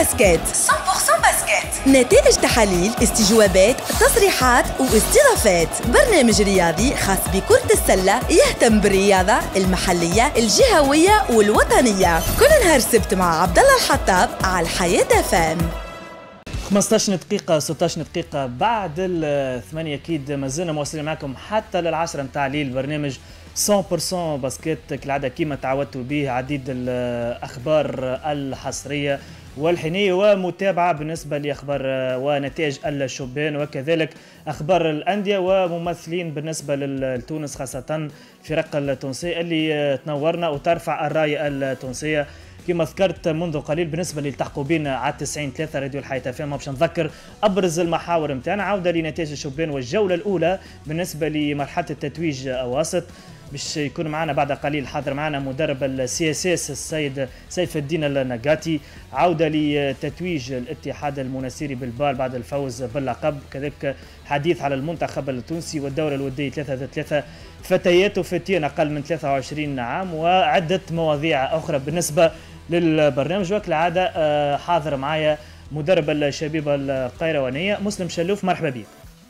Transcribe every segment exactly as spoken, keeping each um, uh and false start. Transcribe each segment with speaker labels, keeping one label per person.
Speaker 1: باسكيت.
Speaker 2: مية بالمية باسكيت.
Speaker 1: نتائج تحاليل، استجوابات، تصريحات واستضافات. برنامج رياضي خاص بكرة السلة يهتم بالرياضة المحلية الجهوية والوطنية. كل نهار سبت مع عبد الله الحطاب على الحياة فام.
Speaker 3: خمسطاش دقيقة ستطاش دقيقة بعد الثمانية أكيد مازلنا مواصلين معكم حتى للعشرة متاع الليل. برنامج مية بالمية باسكيت كالعادة كيما تعودتوا به، عديد الأخبار الحصرية والحينية ومتابعة بالنسبة لأخبار ونتائج الشبان، وكذلك أخبار الأندية وممثلين بالنسبة لتونس، خاصة الفرق التونسية اللي تنورنا وترفع الراية التونسية. كما ذكرت منذ قليل بالنسبه اللي التحقوا بينا على تسعين ثلاثة راديو الحياه فهم، باش نذكر ابرز المحاور نتاعنا. عوده لنتائج الشبان والجوله الاولى بالنسبه لمرحله التتويج اواسط، باش يكون معنا بعد قليل حاضر معنا مدرب السي اس اس السيد سيف الدين النقاتي. عوده لتتويج الاتحاد المناصيري بالبال بعد الفوز باللقب، كذلك حديث على المنتخب التونسي والدوره الوديه ثلاثة ضد ثلاثة فتيات وفتيان اقل من ثلاثة وعشرين عام، وعده مواضيع اخرى بالنسبه للبرنامج. وكالعاده حاضر معايا مدرب الشبيبه القيروانيه مسلم شلوف. مرحبا بك.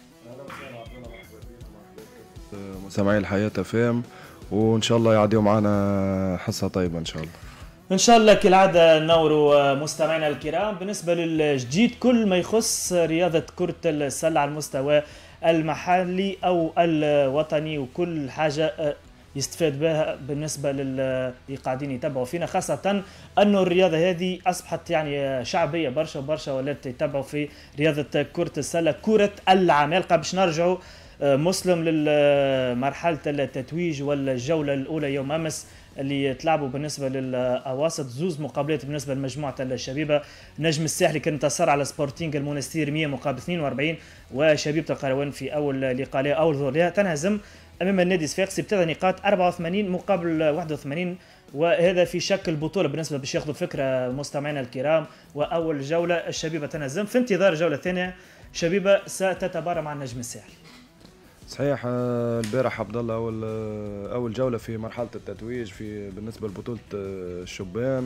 Speaker 4: مستمعي الحياة فام، وان شاء الله يعديوا معنا حصه طيبه ان شاء الله.
Speaker 3: ان شاء الله كالعاده نوروا مستمعينا الكرام بالنسبه للجديد كل ما يخص رياضه كره السله على المستوى المحلي او الوطني، وكل حاجه يستفاد بها بالنسبه للي قاعدين يتابعوا فينا، خاصه انه الرياضه هذه اصبحت يعني شعبيه برشا برشا، ولات يتابعوا في رياضه كره السله كره العمالقه. باش نرجعوا مسلم لمرحله التتويج والجوله الاولى يوم امس اللي تلعبوا بالنسبه للاواسط، زوز مقابلات بالنسبه لمجموعه الشبيبه. نجم الساحلي كان انتصر على سبورتينغ المونستير مية مقابل اثنين وأربعين، وشبيبه القروان في اول لقاء لها اول ظهور لها تنهزم امام النادي الصفاقسي بثلاث نقاط أربعة وثمانين مقابل واحد وثمانين، وهذا في شكل بطوله بالنسبه باش ياخذوا فكره مستمعينا الكرام. واول جوله الشبيبه تنهزم، في انتظار جوله ثانيه شبيبه ستتبارى مع النجم الساحلي.
Speaker 4: صحيح البارح عبد الله اول اول جوله في مرحله التتويج في بالنسبه لبطوله الشبان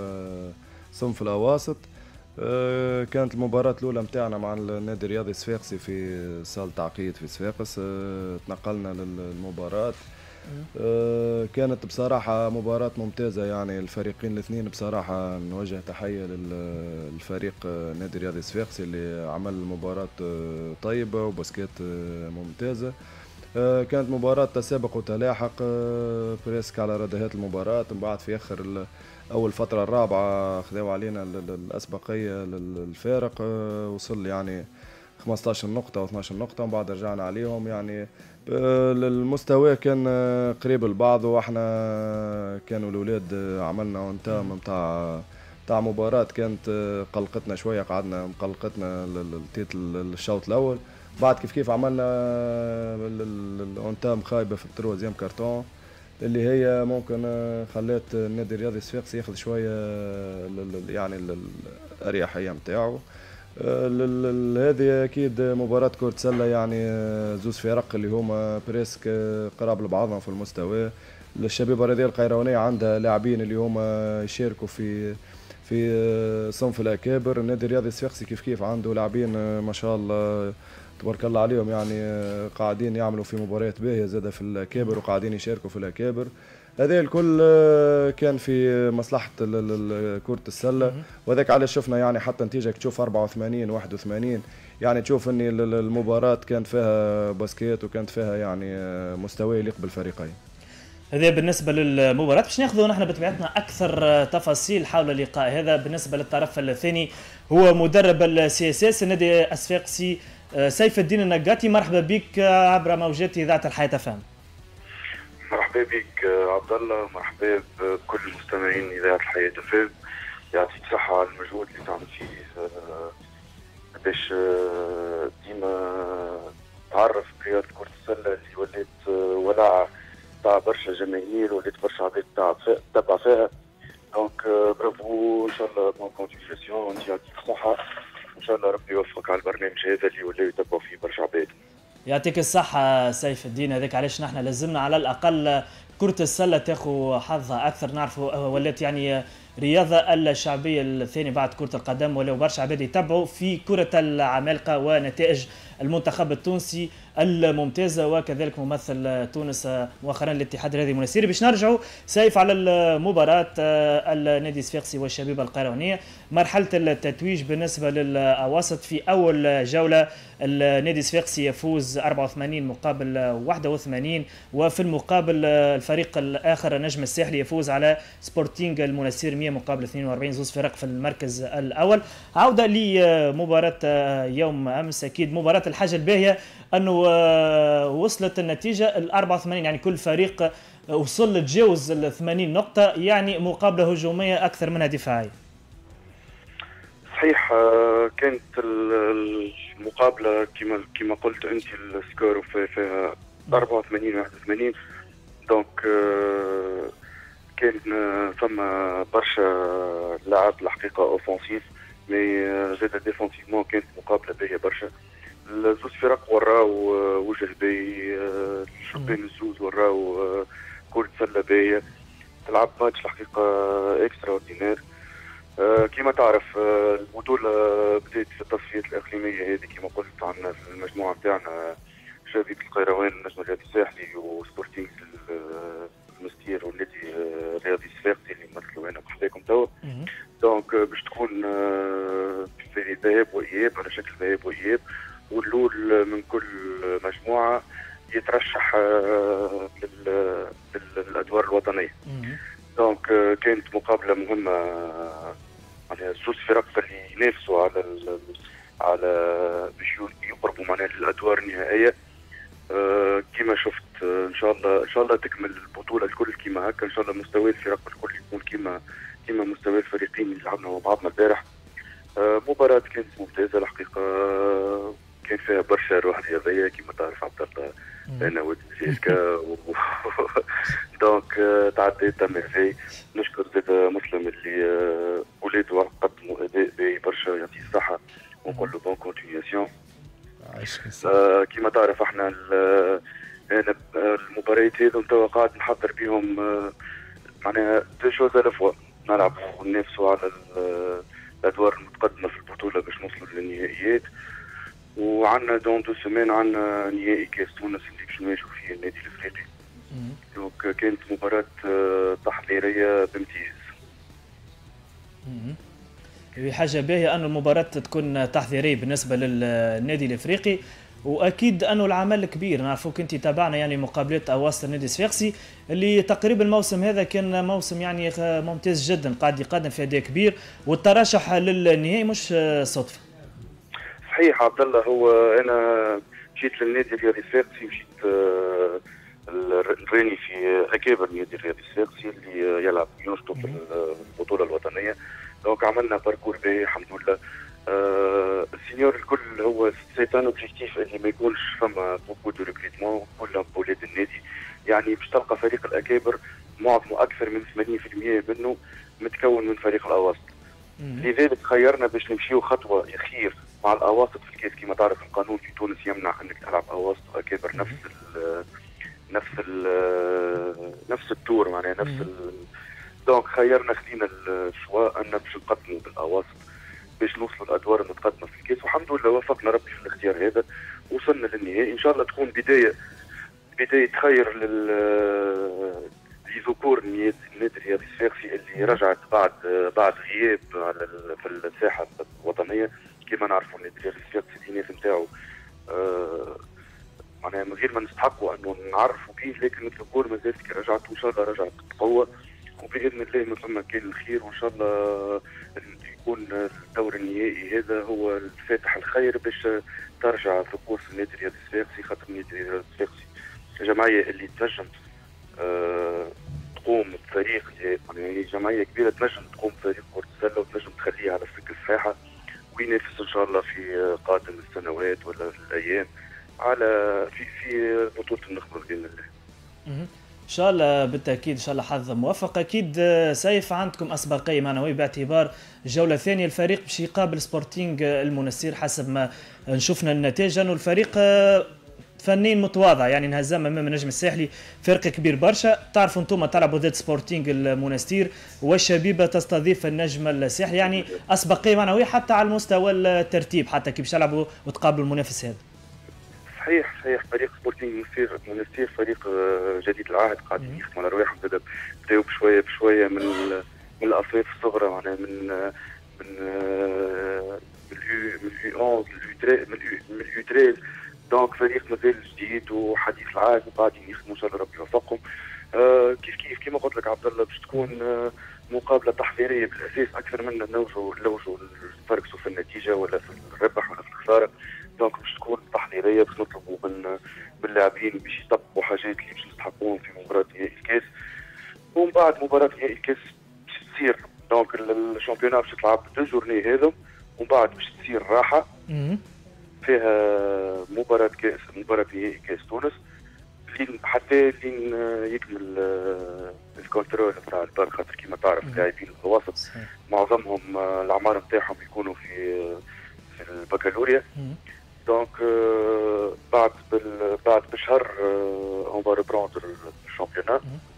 Speaker 4: صنف الاواسط. كانت المباراه الاولى نتاعنا مع النادي الرياضي الصفاقسي في صال تعقيد في صفاقس، تنقلنا للمباراه. كانت بصراحه مباراه ممتازه، يعني الفريقين الاثنين بصراحه نوجه تحيه للفريق النادي الرياضي الصفاقسي اللي عمل مباراه طيبه وباسكيت ممتازه. كانت مباراه تسابق وتلاحق بريسك على ردهات المباراه، من بعد في اخر اول فتره الرابعه خذوا علينا الاسبقيه للفارق، وصل يعني خمسطاش نقطه و اثناش نقطه، ومن بعد رجعنا عليهم. يعني المستوى كان قريب البعض، واحنا كانوا الاولاد عملنا اونتام نتاع نتاع مباراه كانت قلقتنا شويه، قعدنا مقلقتنا الشوط الاول. بعد كيف كيف عملنا الاونتام خايبه في التروازيام كارتون اللي هي ممكن خلات النادي الرياضي الصفاقسي ياخذ شويه يعني الاريحيه نتاعو. هذه اكيد مباراه كره سله، يعني زوز فرق اللي هما بريسك قراب لبعضهم في المستوى. الشبيبه الرياضيه القيروانيه عندها لاعبين اللي هما يشاركوا في في صنف الاكابر. النادي الرياضي الصفاقسي كيف كيف عنده لاعبين ما شاء الله تبارك الله عليهم، يعني قاعدين يعملوا في مباريات باهيه زاده في الاكابر وقاعدين يشاركوا في الاكابر. هذا الكل كان في مصلحه كره السله، وذاك علاش شفنا يعني حتى نتيجه تشوف أربعة وثمانين واحد وثمانين، يعني تشوف ان المباراه كانت فيها باسكيت وكانت فيها يعني مستوى يليق بالفريقين.
Speaker 3: هذا بالنسبه للمباراه. باش ناخذوا نحن بطبيعتنا اكثر تفاصيل حول اللقاء هذا. بالنسبه للطرف الثاني هو مدرب السي اس اس النادي الصفاقسي سيف الدين النقاتي. مرحبا بك عبر موجات اذاعه الحياه فام.
Speaker 5: مرحبا بك عبد الله، مرحبا بكل المستمعين اذاعه الحياه فام. يعطيك الصحه على المجهود اللي تعمل فيه باش ديما تعرف برياضه كره السله اللي ولات ولع تاع برشا جماهير، ولات برشا عباد تتبع فيها. دونك برافو، ان شاء الله بون كونتينياسيون، وانت يعطيك الصحه، ان شاء الله ربي يوفقك على البرنامج هذا اللي ولاو يتبعوا فيه برشا عباد.
Speaker 3: يعطيك الصحة سيف الدين. هذاك علاش نحن لازمنا على الأقل كرة السلة تاخذ حظها أكثر. نعرفوا ولات يعني رياضة الشعبية الثاني بعد كرة القدم، ولو برشا عباد يتبعوا في كرة العمالقة ونتائج المنتخب التونسي الممتازة، وكذلك ممثل تونس مؤخرا الاتحاد الرياضي المنستيري. باش نرجعوا سيف على المباراة النادي الصفاقسي والشبيبة القيروانية، مرحلة التتويج بالنسبة للأواسط. في أول جولة النادي الصفاقسي يفوز أربعة وثمانين مقابل واحد وثمانين، وفي المقابل الفريق الآخر نجم الساحلي يفوز على سبورتينغ المنستير مئة مقابل اثنين وأربعين، زوز فرق في المركز الأول. عودة لمباراة يوم أمس، أكيد مباراة الحاجة الباهية أنه وصلت النتيجة ال أربعة وثمانين، يعني كل فريق وصل لتجاوز ال ثمانين نقطة، يعني مقابلة هجومية أكثر منها دفاعية.
Speaker 5: صحيح، كانت المقابلة كما كما قلت أنت السكور فيها أربعة وثمانين واحد وثمانين، دونك كان فما برشا لعب الحقيقة أوفنسيف، مي زاد ديفونسيفمون كانت مقابلة باهية برشا. الزوز فرق وراو وجه باهي، الشبان الزوز وراو كرة سلة باهية، تلعب ماتش الحقيقة اكسترا اوردينير. كما تعرف البطولة بدأت في التصفيات الإقليمية هذه كما قلت، عندنا في المجموعة بتاعنا شبيبة القيروان، النجم الرياضي الساحلي، وسبورتينغ المنستير، والنادي الرياضي الصفاقسي اللي يمثلوا هنا بحذاكم توا. دونك باش تكون في ذهاب وإياب على شكل ذهاب وإياب، واللول من كل مجموعة يترشح للأدوار الوطنية. دونك كانت مقابلة مهمة، يعني زوج فرق اللي ينافسوا على ال على باش يقربوا معنا للأدوار النهائية. أه كما شفت ان شاء الله ان شاء الله تكمل البطولة الكل كما هكا، ان شاء الله مستوى الفرق الكل يكون كما كما مستوى الفريقين اللي لعبنا مع بعضنا البارح. أه مباراة كانت ممتازة الحقيقة، كان فيها برشا روح رياضية كما تعرف عبد الله، انا ولد سيسكا دونك تعديت ميرفي. نشكر زاد مسلم اللي ولاده قدموا اداء باهي برشا، يعطيه الصحة ونقول له بون كونتينياسيون. آه كما تعرف احنا انا المباريات هذو توا قاعد نحضر بهم، آه معناها دو شوز على فوا، نلعبوا وننافسوا على الادوار المتقدمه في البطوله باش نوصلوا للنهائيات. وعندنا دون دو سيمين عندنا نهائي كاس تونس اللي باش نواجهوا فيه النادي الافريقي. دونك كانت مباراه تحضيريه بامتياز.
Speaker 3: حاجه باهيه انه المباراه تكون تحضيريه بالنسبه للنادي الافريقي، واكيد انه العمل كبير. نعرفوك انت تابعنا يعني مقابلات اواسط النادي الصفاقسي اللي تقريبا الموسم هذا كان موسم يعني ممتاز جدا، قاعد يقدم في اداء كبير، والترشح للنهائي مش صدفه.
Speaker 5: صحيح عبد الله، هو انا مشيت للنادي الرياضي الصفاقسي، مشيت نراني في اكابر النادي الرياضي الصفاقسي اللي يلعب ينشطوا في البطوله الوطنيه. دونك عملنا باركور باهي الحمد لله. آه السينيور الكل هو سيتان اوبجيكتيف اللي ما يكونش فما بوكو دو ريكريتمون، كلهم بولاد النادي، يعني باش تلقى فريق الاكابر معظمه اكثر من ثمانين بالمئة منه متكون من فريق الاواسط. لذلك خيرنا باش نمشيو خطوه اخير مع الاواسط في الكاس. كما تعرف القانون في تونس يمنع انك تلعب اواسط واكابر نفس ال نفس ال نفس التور، معناها نفس ال دونك خيرنا خلينا الشواء ان باش نقدموا بالاواسط باش نوصلوا الادوار المتقدمه في الكاس، والحمد لله وفقنا ربي في الاختيار هذا، وصلنا للنهائي. ان شاء الله تكون بدايه بدايه خير لل لذكور النادي الرياضي الصفاقسي اللي رجعت بعد بعد غياب على في الساحه الوطنيه. كما نعرفوا النادي الرياضي الصفاقسي الاناث نتاعو آه معناها من غير ما نستحقوا انه نعرفوا به، لكن الذكور مازالت كي رجعت وان شاء الله رجعت بقوه، وباذن الله من ثم كان الخير، وان شاء الله يكون الدور النهائي هذا هو الفاتح الخير باش ترجع ذكور في النادي الرياضي الصفاقسي. خاطر النادي الرياضي الصفاقسي جمعيه اللي تنجم أه تقوم بفريق، يعني جمعيه كبيره تنجم تقوم بفريق كره السله وتنجم تخليه على سلك الساحه وينافس ان شاء الله في قادم السنوات ولا الايام على في في بطوله النخبه باذن الله.
Speaker 3: ان شاء الله بالتاكيد، ان شاء الله حظ موفق. اكيد سيف عندكم اسبقيه معنويه باعتبار الجوله الثانيه الفريق باش يقابل سبورتينغ المنستير، حسب ما شفنا النتائج انه الفريق فنين متواضع يعني انهزم امام النجم الساحلي فرق كبير برشا. تعرفوا انتم تلعبوا ضد سبورتينغ المونستير والشبيبه تستضيف النجم الساحلي، يعني اسبقيه معنويه حتى على المستوى الترتيب، حتى كيف تلعبوا وتقابلوا المنافس هذا.
Speaker 5: صحيح صحيح فريق سبورتينغ منستير منستير فريق جديد العهد قاعدين يخدموا على رواحهم، بداوا بشويه بشويه من من الاصناف الصغرى، معناها من من من اليو احد من اليو ثلاثة، دونك فريق مازال جديد وحديث العهد وقاعدين يخدموا ان شاء الله ربي يوفقهم. آه كيف كيف كما قلت لك عبد الله باش تكون آه مقابله تحضيريه بالاساس اكثر من نوجوا نوجوا نفرقوا في النتيجه ولا في الربح ولا في الخساره، دونك باش تكون تحضيريه باش نطلبوا من باللاعبين باش يطبقوا حاجات اللي باش يستحقوهم في مباراه نهائي الكاس، ومن بعد مباراه نهائي الكاس باش تصير دونك الشامبيونات باش تلعب دو جورني هذا، ومن بعد باش تصير راحه فيها مباراه كاس مباراه نهائي كاس تونس لين حتى لين يكمل الكونترول نتاع البال، خاطر كيما تعرف اللاعبين الوسط معظمهم الاعمار نتاعهم يكونوا في في البكالوريا، دونك بعد بال بعد بشهر اون فا ريبروندر الشامبيونات،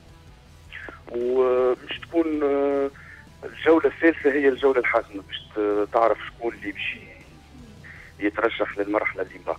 Speaker 5: ومش تكون الجوله الثالثه هي الجوله الحاسمه باش تعرف شكون اللي باش يترشح للمرحله اللي بعد.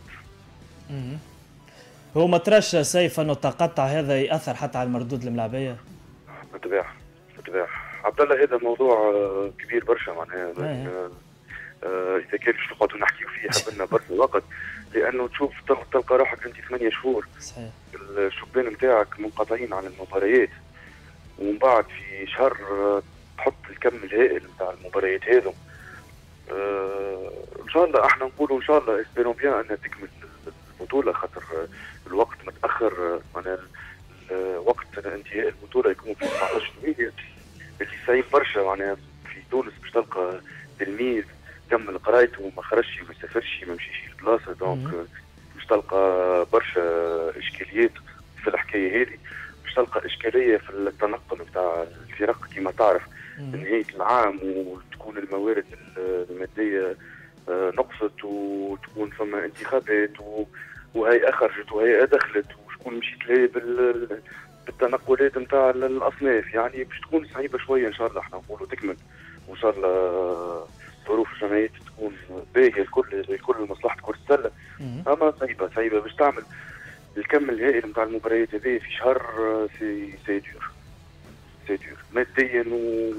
Speaker 3: هو ما تراش سيف انه التقطع هذا ياثر حتى على المردود الملاعبيه؟
Speaker 5: بالطبيعه بالطبيعه عبد الله، هذا موضوع كبير برشا معناها آه اذا كان باش نقعدوا نحكيو فيه حبلنا برشا وقت، لانه تشوف تلقى روحك انت ثمانية شهور صحيح الشبان نتاعك منقطعين عن المباريات، ومن بعد في شهر تحط الكم الهائل نتاع المباريات هذو. آه ان شاء الله احنا نقولوا ان شاء الله اسبيرون بيان انها تكمل البطوله، خاطر الوقت متاخر، معناها وقت انتهاء البطوله يكون في سبعطاش يوليو اللي صعيب برشا، معناها في تونس باش تلقى تلميذ كمل قرايته وما خرجش ما سافرش ما مشيش لبلاصه، دونك باش تلقى برشا اشكاليات في الحكايه هذه، باش تلقى اشكاليه في التنقل نتاع الفرق كما تعرف نهايه العام، وتكون الموارد الماديه نقصت وتكون فما انتخابات وهيئه خرجت وهيئه دخلت وشكون مشيت لها بالتنقلات نتاع الاصناف، يعني باش تكون صعيبه شويه. ان شاء الله احنا نقولوا تكمل وان شاء الله ظروف الجمعيات تكون باهيه الكل الكل لمصلحه كره السله، اما صعيبه صعيبه باش تعمل الكم الهائل نتاع المباريات هذه في شهر سي سي دور سي دور ماديا و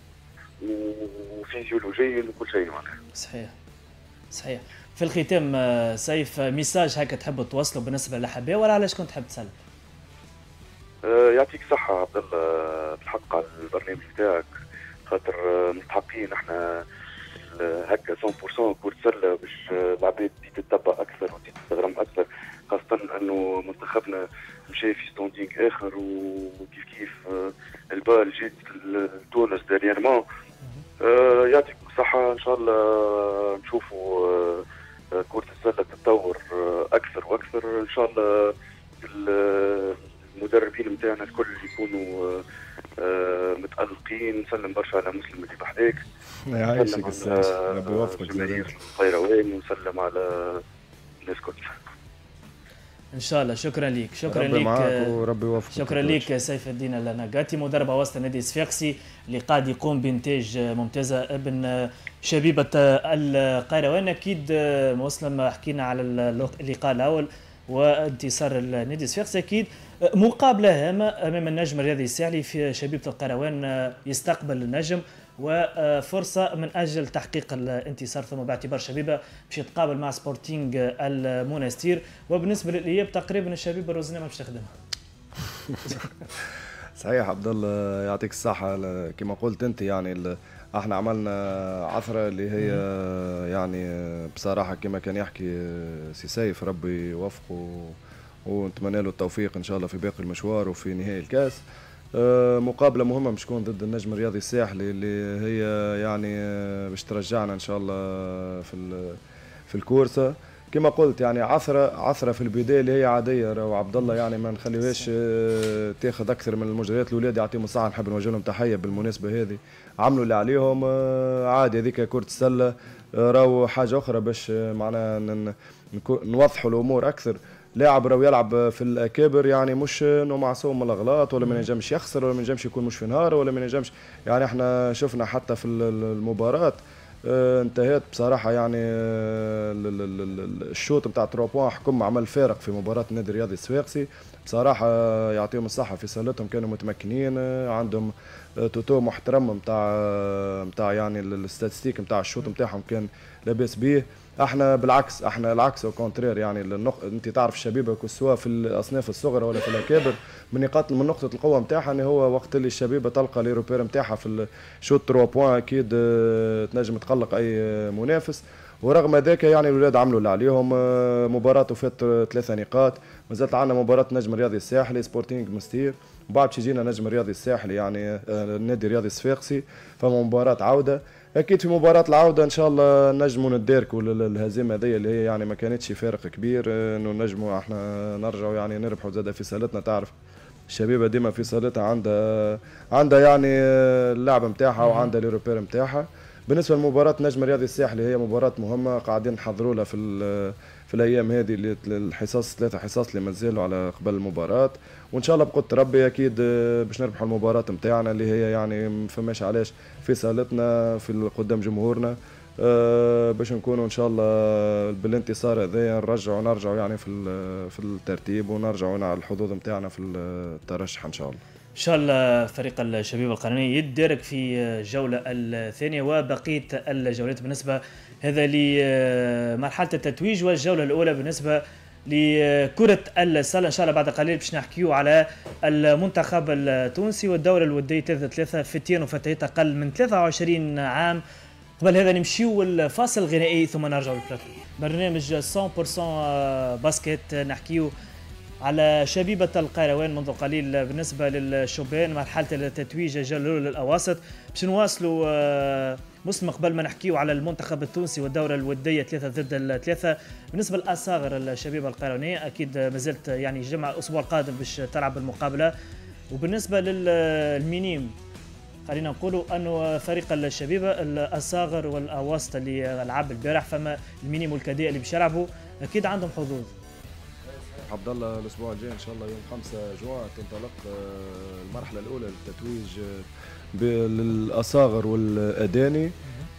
Speaker 5: وفيزيولوجيا وكل شيء معناها.
Speaker 3: صحيح صحيح. في الختام سيف ميساج هكا تحب توصله بالنسبه للحبايه ولا علاش كنت تحب تسلم؟
Speaker 5: أه يعطيك الصحه عبد الله بالحق على البرنامج نتاعك، خاطر مستحقين احنا هكا مية بالمية كرة سله باش العباد تتبع اكثر وتستغرم اكثر، خاصه انه منتخبنا مشى في ستوندينغ اخر وكيف كيف البال جيت لتونس داريرمون. أه يعطيك الصحه ان شاء الله نشوفوا أه كرة السله تتطور اكثر واكثر ان شاء الله. المدربين نتاعنا الكل يكونوا أه متألقين، نسلم برشا على مسلم اللي بحذاك،
Speaker 4: يعيشك الساس ربي يوفقك
Speaker 5: جماهير القيروان، ونسلم على الناس كل.
Speaker 3: ان شاء الله. شكرا لك شكرا
Speaker 4: ربي
Speaker 3: لك
Speaker 4: معاك وربي يوفقك.
Speaker 3: شكرا لك سيف الدين النقاتي مدرب وسط النادي الصفاقسي اللي قاعد يقوم بانتاج ممتازه ابن شبيبه القيروان. اكيد مسلم حكينا على اللقاء الاول وانتصار النادي الصفاقسي، اكيد مقابله هامه امام النجم الرياضي الساحلي في شبيبه القيروان يستقبل النجم وفرصه من اجل تحقيق الانتصار، ثم باعتبار شبيبه باش يتقابل مع سبورتينغ المونستير. وبالنسبه للاياب تقريبا الشبيبه روزنا ما باش تخدمها.
Speaker 4: صحيح عبد الله يعطيك الصحه، كما قلت انت يعني احنا عملنا عثره اللي هي يعني بصراحه كما كان يحكي سي سيف ربي يوفقه ونتمنى له التوفيق ان شاء الله في باقي المشوار وفي نهائي الكاس. مقابله مهمه باش تكون ضد النجم الرياضي الساحلي اللي هي يعني باش ترجعنا ان شاء الله في في الكورسه كما قلت، يعني عثره عثره في البدايه اللي هي عاديه. راهو عبد الله يعني ما نخليوهاش تاخذ اكثر من المجريات. الاولاد يعطيهم الصحه، نحب نوجه لهم تحيه بالمناسبه هذه، عملوا اللي عليهم عادي، هذيك كره السله. راهو حاجه اخرى باش معناها نوضحوا الامور اكثر. لاعب راهو يلعب في الاكابر يعني مش انه معصوم من الاغلاط ولا ما ينجمش يخسر ولا ما ينجمش يكون مش في نهاره ولا ما ينجمش. يعني احنا شفنا حتى في المباراه اه انتهت بصراحه يعني اه الشوط نتاع ثلاثة بوان حكم عمل فارق في مباراه النادي الرياضي الصفاقسي بصراحه. يعطيهم الصحه في صالتهم كانوا متمكنين، عندهم توتو محترم نتاع نتاع يعني الاستاتستيك نتاع الشوط نتاعهم كان لاباس به. احنا بالعكس احنا العكس او كونترير يعني النق... انت تعرف الشبيبه سواء في الاصناف الصغرى ولا في الاكابر من نقاط من نقطه القوه نتاعها ان هو وقت اللي الشبيبه تلقى ليروبير نتاعها في الشوط ثلاثة بوان اكيد تنجم تقلق اي منافس. ورغم ذلك يعني الولاد عملوا اللي عليهم، مباراه وفات ثلاثه نقاط. مازالت عندنا مباراه نجم الرياضي الساحلي سبورتينغ مستير، وبعد يجينا نجم الرياضي الساحلي يعني النادي الرياضي الصفاقسي، فما مباراه عوده. اكيد في مباراه العوده ان شاء الله نجموا نداركوا الهزيمه هذه اللي هي يعني ما كانتش فارق كبير، انه نجموا احنا نرجعوا يعني نربحوا زاده في صالتنا. تعرف الشبيبه ديما في صالتها عندها عندها يعني اللعب نتاعها وعندها ليروبير نتاعها. بالنسبه لمباراه نجم الرياضي الساحلي هي مباراه مهمه قاعدين نحضروا لها في في الايام هذه اللي الحصص ثلاثه حصص اللي مازالوا على قبل المباراه، وان شاء الله بقدر ربي اكيد باش نربحوا المباراه نتاعنا اللي هي يعني ما فماش علاش في صالتنا في قدام جمهورنا، أه باش نكونوا ان شاء الله بالانتصار هذايا نرجعوا نرجعوا يعني في في الترتيب ونرجعوا على الحظوظ نتاعنا في الترشح ان شاء الله.
Speaker 3: ان شاء الله فريق الشبيبه القرنيه يتدارك في الجوله الثانيه وبقيه الجولات بالنسبه هذا لمرحله التتويج، والجوله الاولى بالنسبه لكره السله. ان شاء الله بعد قليل باش نحكيو على المنتخب التونسي والدوره الوديه ثلاثة ثلاثة فتيان وفتيات اقل من ثلاثة وعشرين عام. قبل هذا نمشيو الفاصل الغنائي ثم نرجعوا للبلاتو. برنامج مية بالمية باسكت نحكيو على شبيبة القيروان منذ قليل بالنسبة للشبان مرحلة التتويج الجولة الأولى للأواسط. باش نواصلوا مسلم قبل ما نحكيو على المنتخب التونسي والدورة الودية ثلاثة ضد الثلاثة. بالنسبة للأصاغر الشبيبة القيروانية أكيد مازلت يعني جمع الأسبوع القادم باش تلعب المقابلة. وبالنسبة للمينيم خلينا نقولوا أنه فريق الشبيبة الأصاغر والأواسط اللي لعب البارح فما المينيم والكادئ اللي باش يلعبوا أكيد عندهم حظوظ.
Speaker 4: عبد الله الاسبوع الجاي ان شاء الله يوم خمسة جوان تنطلق المرحله الاولى للتتويج للاصاغر والاداني.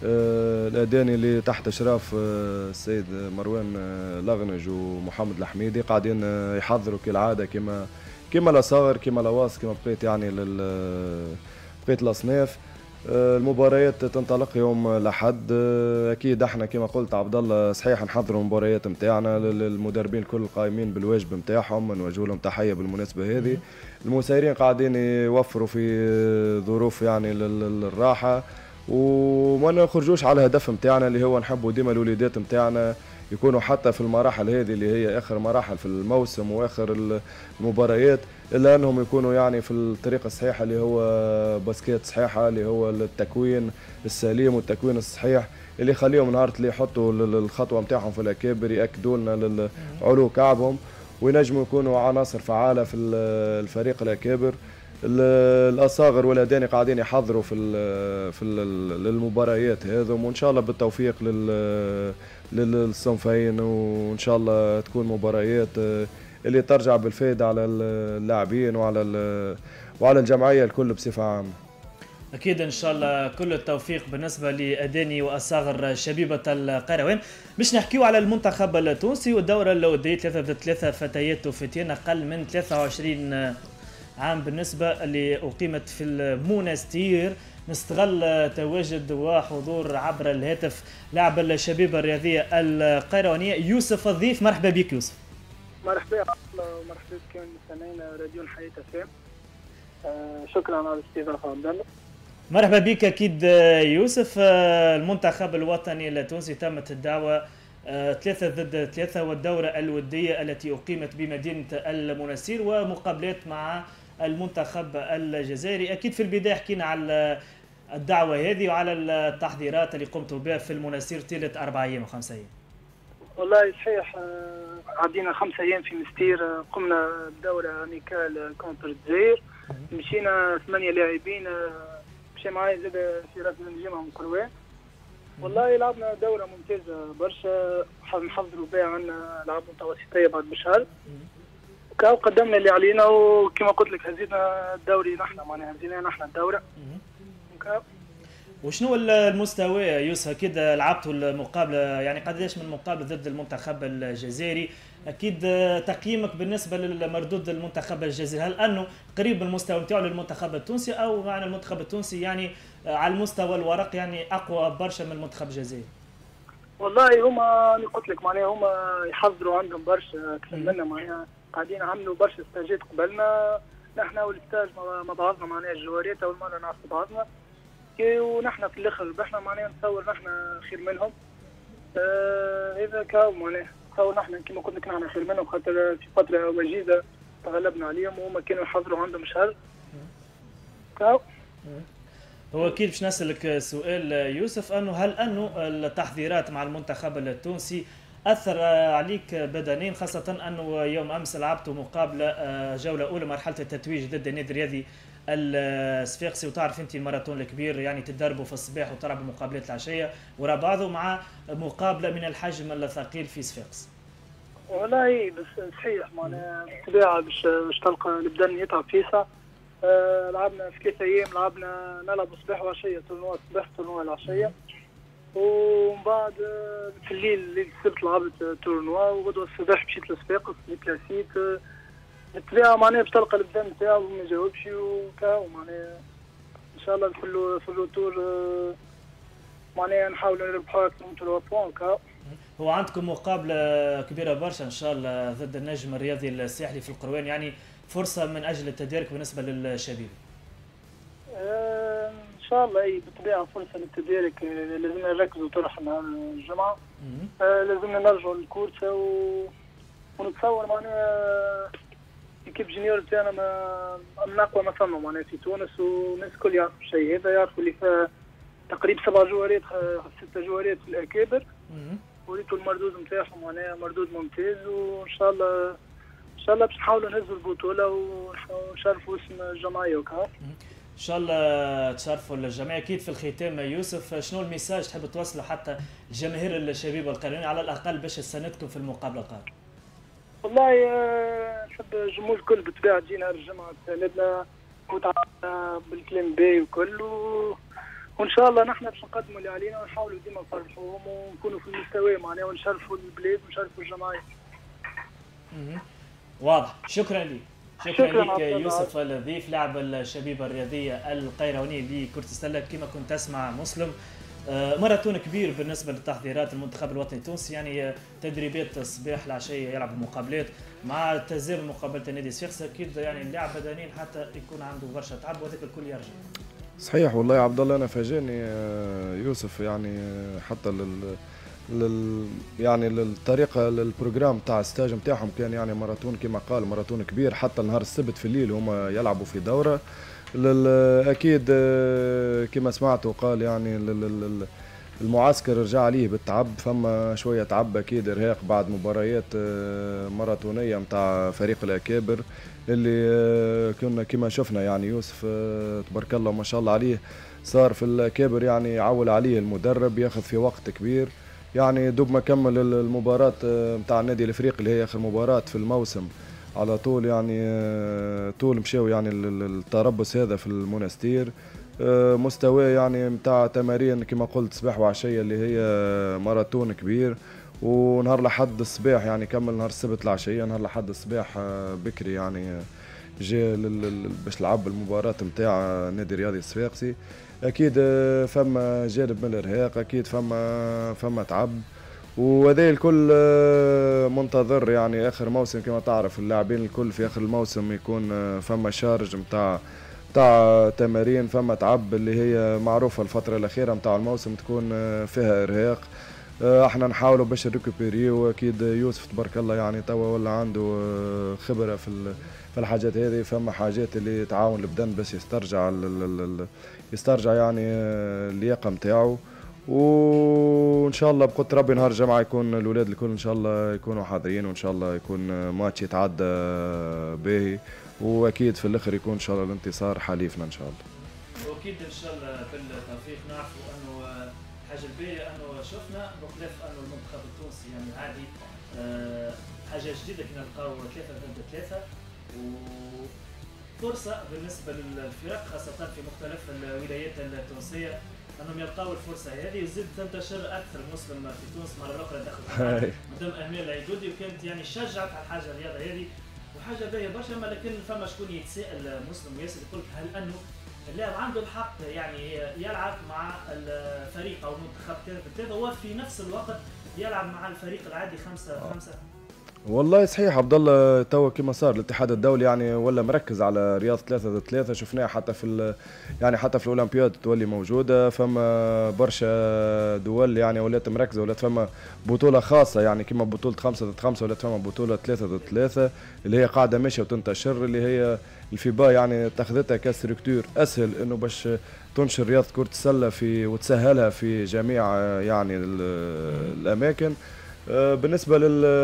Speaker 4: الاداني اللي تحت اشراف السيد مروان لغنج ومحمد الحميدي قاعدين يحضروا كالعاده كما كما الاصاغر كما الاواسط كما بقيت يعني لل بقيت الاصناف. المباريات تنطلق يوم الاحد. اكيد احنا كما قلت عبد الله صحيح نحضروا المباريات نتاعنا للمدربين الكل قايمين بالواجب نتاعهم، نوجه لهم تحيه بالمناسبه هذه. المسيرين قاعدين يوفروا في ظروف يعني للراحه وما نخرجوش على الهدف نتاعنا اللي هو نحبوا ديما الوليدات نتاعنا يكونوا حتى في المراحل هذه اللي هي اخر مراحل في الموسم واخر المباريات الا انهم يكونوا يعني في الطريقه الصحيحه اللي هو باسكيت صحيحه اللي هو التكوين السليم والتكوين الصحيح اللي يخليهم نهار اللي يحطوا الخطوه نتاعهم في الاكابر ياكدوا لنا علو كعبهم وينجموا يكونوا عناصر فعاله في الفريق الاكابر. الاصاغر والاداني قاعدين يحضروا في ال في ال للمباريات هذم وان شاء الله بالتوفيق لل للصنفين وان شاء الله تكون مباريات اللي ترجع بالفائده على اللاعبين وعلى وعلى الجمعيه الكل بصفه عامه.
Speaker 3: اكيد ان شاء الله كل التوفيق بالنسبه لاداني واصاغر شبيبه القيروان. باش نحكيو على المنتخب التونسي والدوره الوديه ثلاثة ضد ثلاثة فتيات وفتيان اقل من ثلاثة وعشرين عام بالنسبه اللي اقيمت في المونستير. نستغل تواجد وحضور عبر الهاتف لاعب الشبيبه الرياضيه القيروانيه يوسف الضيف. مرحبا بك يوسف.
Speaker 6: مرحبا ومرحبا بكم مستمعين راديو الحياة اف ام. آه شكرا على الاستضافه عبد الله.
Speaker 3: مرحبا بك اكيد يوسف. المنتخب الوطني التونسي تمت الدعوه ثلاثة ضد ثلاثة والدورة الودية التي أقيمت بمدينة المنستير ومقابلات مع المنتخب الجزائري. أكيد في البداية حكينا على الدعوة هذه وعلى التحضيرات اللي قمتوا بها في المنستير طيلة أربع أيام وخمسة أيام.
Speaker 6: والله صحيح عدينا خمسة أيام في مستير. قمنا بدورة أميكال كونتر الجزائر. مشينا ثمانية لاعبين مشي معايا زاد فراس النجيم من قروان. والله لعبنا دورة ممتازة برشا، نحضروا بها عندنا ألعاب متوسطية بعد بشهر. كاو قدمنا اللي علينا وكما قلت لك هزينا الدوري نحن، معناها هزينا نحن الدورة. كاو.
Speaker 3: وشنو المستوى يا يوسف؟ اكيد لعبتوا المقابله، يعني قداش من مقابله ضد المنتخب الجزائري؟ اكيد تقييمك بالنسبه للمردود المنتخب الجزائري، هل انه قريب من المستوى نتاعو للمنتخب التونسي، او معنى المنتخب التونسي يعني على المستوى الورق يعني اقوى برشا من المنتخب الجزائري؟
Speaker 6: والله هما اللي قلت لك معناها هما يحضروا عندهم برشا اكثر منا، معناها قاعدين عملوا برشا ستاجات قبلنا، نحن والستاج مع بعضنا معناها الجواريات اول مره نعرفوا بعضنا، ونحن في الاخر ربحنا معناها نتصور نحن خير منهم. آه هذا كاو معناها نتصور نحن كما قلت لك نحن خير منهم، خاطر في فتره وجيزه تغلبنا عليهم وهما كانوا يحضروا عندهم شهر. كاو.
Speaker 3: هو اكيد باش نسالك سؤال يوسف، انه هل انه التحضيرات مع المنتخب التونسي اثر عليك بدنيا، خاصه انه يوم امس لعبتوا مقابله جوله اولى مرحله التتويج ضد النادي الرياضي الصفاقسي، وتعرف انت الماراثون الكبير يعني تدربوا في الصباح وتلعبوا مقابلات العشيه ورا بعضه مع مقابله من الحجم الثقيل في صفاقس.
Speaker 6: والله بس صحيح معناها بالطبيعه باش باش تلقى البدن يتعب فيسع. آه لعبنا في ثلاثة ايام، لعبنا نلعب صباح وعشيه، تورنوا الصباح تورنوا العشيه، ومن بعد في الليل الليل السبت لعبت تورنوا، وغدوه الصباح مشيت لصفاقس لكلاسيك. بالطبيعه معناها باش تلقى البدن نتاعو ما يجاوبش وكاو، معناها ان شاء الله في في الروتور معناها نحاولوا نربحوا اكثر من ثلاثة بوان كاو.
Speaker 3: هو عندكم مقابله كبيره برشا ان شاء الله ضد النجم الرياضي الساحلي في القروان، يعني فرصه من اجل التدارك بالنسبه للشبيب.
Speaker 6: آه ان شاء الله اي بالطبيعه فرصه للتدارك، لازمنا نركزوا طرح نهار الجمعه. آه لازمنا نرجعوا للكورسه و... ونتصور معناها الكيب جونيور تاعنا من اقوى ما فما معناها في تونس، والناس الكل يعرفوا الشيء هذا، يعرفوا اللي فيها تقريبا سبع جوارات ستة جوارات في الاكابر، وريتوا المردود نتاعهم معناها مردود ممتاز، وان شاء الله ان شاء الله باش نحاولوا نهزوا البطوله ونشرفوا اسم الجمعيه وكا.
Speaker 3: ان شاء الله تشرفوا الجميع. اكيد في الختام يوسف، شنو الميساج تحب توصله حتى الجماهير الشبيبه القرويين على الاقل باش تساندكم في المقابله القادمه؟
Speaker 6: والله نحب الجمهور الكل بالطبيعه تجي نهار الجمعه تساندنا وتعاوننا بالكلام باهي وكل، وان شاء الله نحن باش نقدموا اللي علينا ونحاولوا ديما نفرحوهم ونكونوا في المستوى معناها ونشرفوا البلاد ونشرفوا الجمعيه.
Speaker 3: واضح. شكرا لك. شكرا لك يوسف الذيف، لاعب الشبيبه الرياضيه القيروانيه لكرة السله. كما كنت تسمع مسلم، ماراثون كبير بالنسبه للتحضيرات المنتخب الوطني التونسي، يعني تدريبات الصباح العشيه يلعب مقابلات مع تزامن مقابله النادي الصفاقسي، اكيد يعني اللاعب بدنيا حتى يكون عنده برشا تعب وهذاك الكل يرجع.
Speaker 4: صحيح والله يا عبد الله، انا فاجئني يوسف يعني حتى لل لل يعني للطريقه للبروجرام تاع الستاج نتاعهم كان يعني ماراثون كما قال ماراثون كبير، حتى نهار السبت في الليل هما يلعبوا في دوره. اكيد كما سمعتوا قال يعني المعسكر رجع عليه بالتعب، فما شويه تعب اكيد ارهاق بعد مباريات ماراثونيه نتاع فريق الاكابر اللي كنا كما شفنا يعني يوسف تبارك الله ما شاء الله عليه صار في الاكابر يعني يعول عليه المدرب، ياخذ في وقت كبير يعني دوب ما كمل المباراة نتاع النادي الافريقي اللي هي اخر مباراة في الموسم على طول يعني طول مشاو يعني التربص هذا في المونستير، مستوى يعني نتاع تمارين كما قلت صباح وعشية اللي هي ماراثون كبير، ونهار لحد الصباح يعني كمل نهار السبت العشية، نهار لحد الصباح بكري يعني جاء باش لعب المباراة نتاع النادي الرياضي الصفاقسي. اكيد فما جانب من الارهاق، اكيد فما فما تعب، وهذا الكل منتظر يعني اخر موسم كما تعرف اللاعبين الكل في اخر الموسم يكون فما شارج نتاع نتاع تمارين، فما تعب اللي هي معروفه الفتره الاخيره نتاع الموسم تكون فيها ارهاق. احنا نحاولوا باش نريكوبيري، واكيد يوسف تبارك الله يعني توا ولا عنده خبره في في الحاجات هذه، فما حاجات اللي تعاون البدن باش يسترجع يسترجع يعني اللياقه نتاعو، وان شاء الله بقدر ربي نهار الجمعه يكون الاولاد الكل ان شاء الله يكونوا حاضرين، وان شاء الله يكون ماتش يتعدى باهي، واكيد في الاخر يكون ان شاء الله الانتصار حليفنا ان شاء الله.
Speaker 3: واكيد ان شاء الله بالتوفيق. نعرفوا انه الحاجه الباهيه انه شفنا بخلاف انه المنتخب التونسي يعني عادي آه حاجه جديده كنا نلقاو ثلاثه ضد ثلاثه وفرصه بالنسبه للفرق خاصه في مختلف الولايات التونسيه انهم يلقاو الفرصه هذه وزيد تنتشر اكثر مسلم في تونس مره اخرى دخل مدام امال العيدودي وكانت يعني شجعت على الحاجه الرياضه هذه وحاجه باهيه برشا. ما لكن فما شكون يتساءل مسلم وياسر يقول لك هل انه اللاعب عنده الحق يعني يلعب مع الفريق او المنتخب ثلاثة ثلاثة وفي نفس الوقت يلعب مع الفريق العادي خمسة خمسة؟
Speaker 4: والله صحيح عبد الله، توا كما صار الاتحاد الدولي يعني ولا مركز على رياضه ثلاثة ضد ثلاثة، شفناها حتى في يعني حتى في الاولمبياد تولي موجوده، فما برشا دول يعني ولات مركزه، ولات فما بطوله خاصه يعني كما بطوله خمسة ضد خمسة، ولات فما بطوله ثلاثة ضد ثلاثة اللي هي قاعده ماشيه وتنتشر، اللي هي الفيبا يعني اتخذتها كستركتور اسهل انه باش تنشر رياضه كره السله في وتسهلها في جميع يعني الاماكن. بالنسبه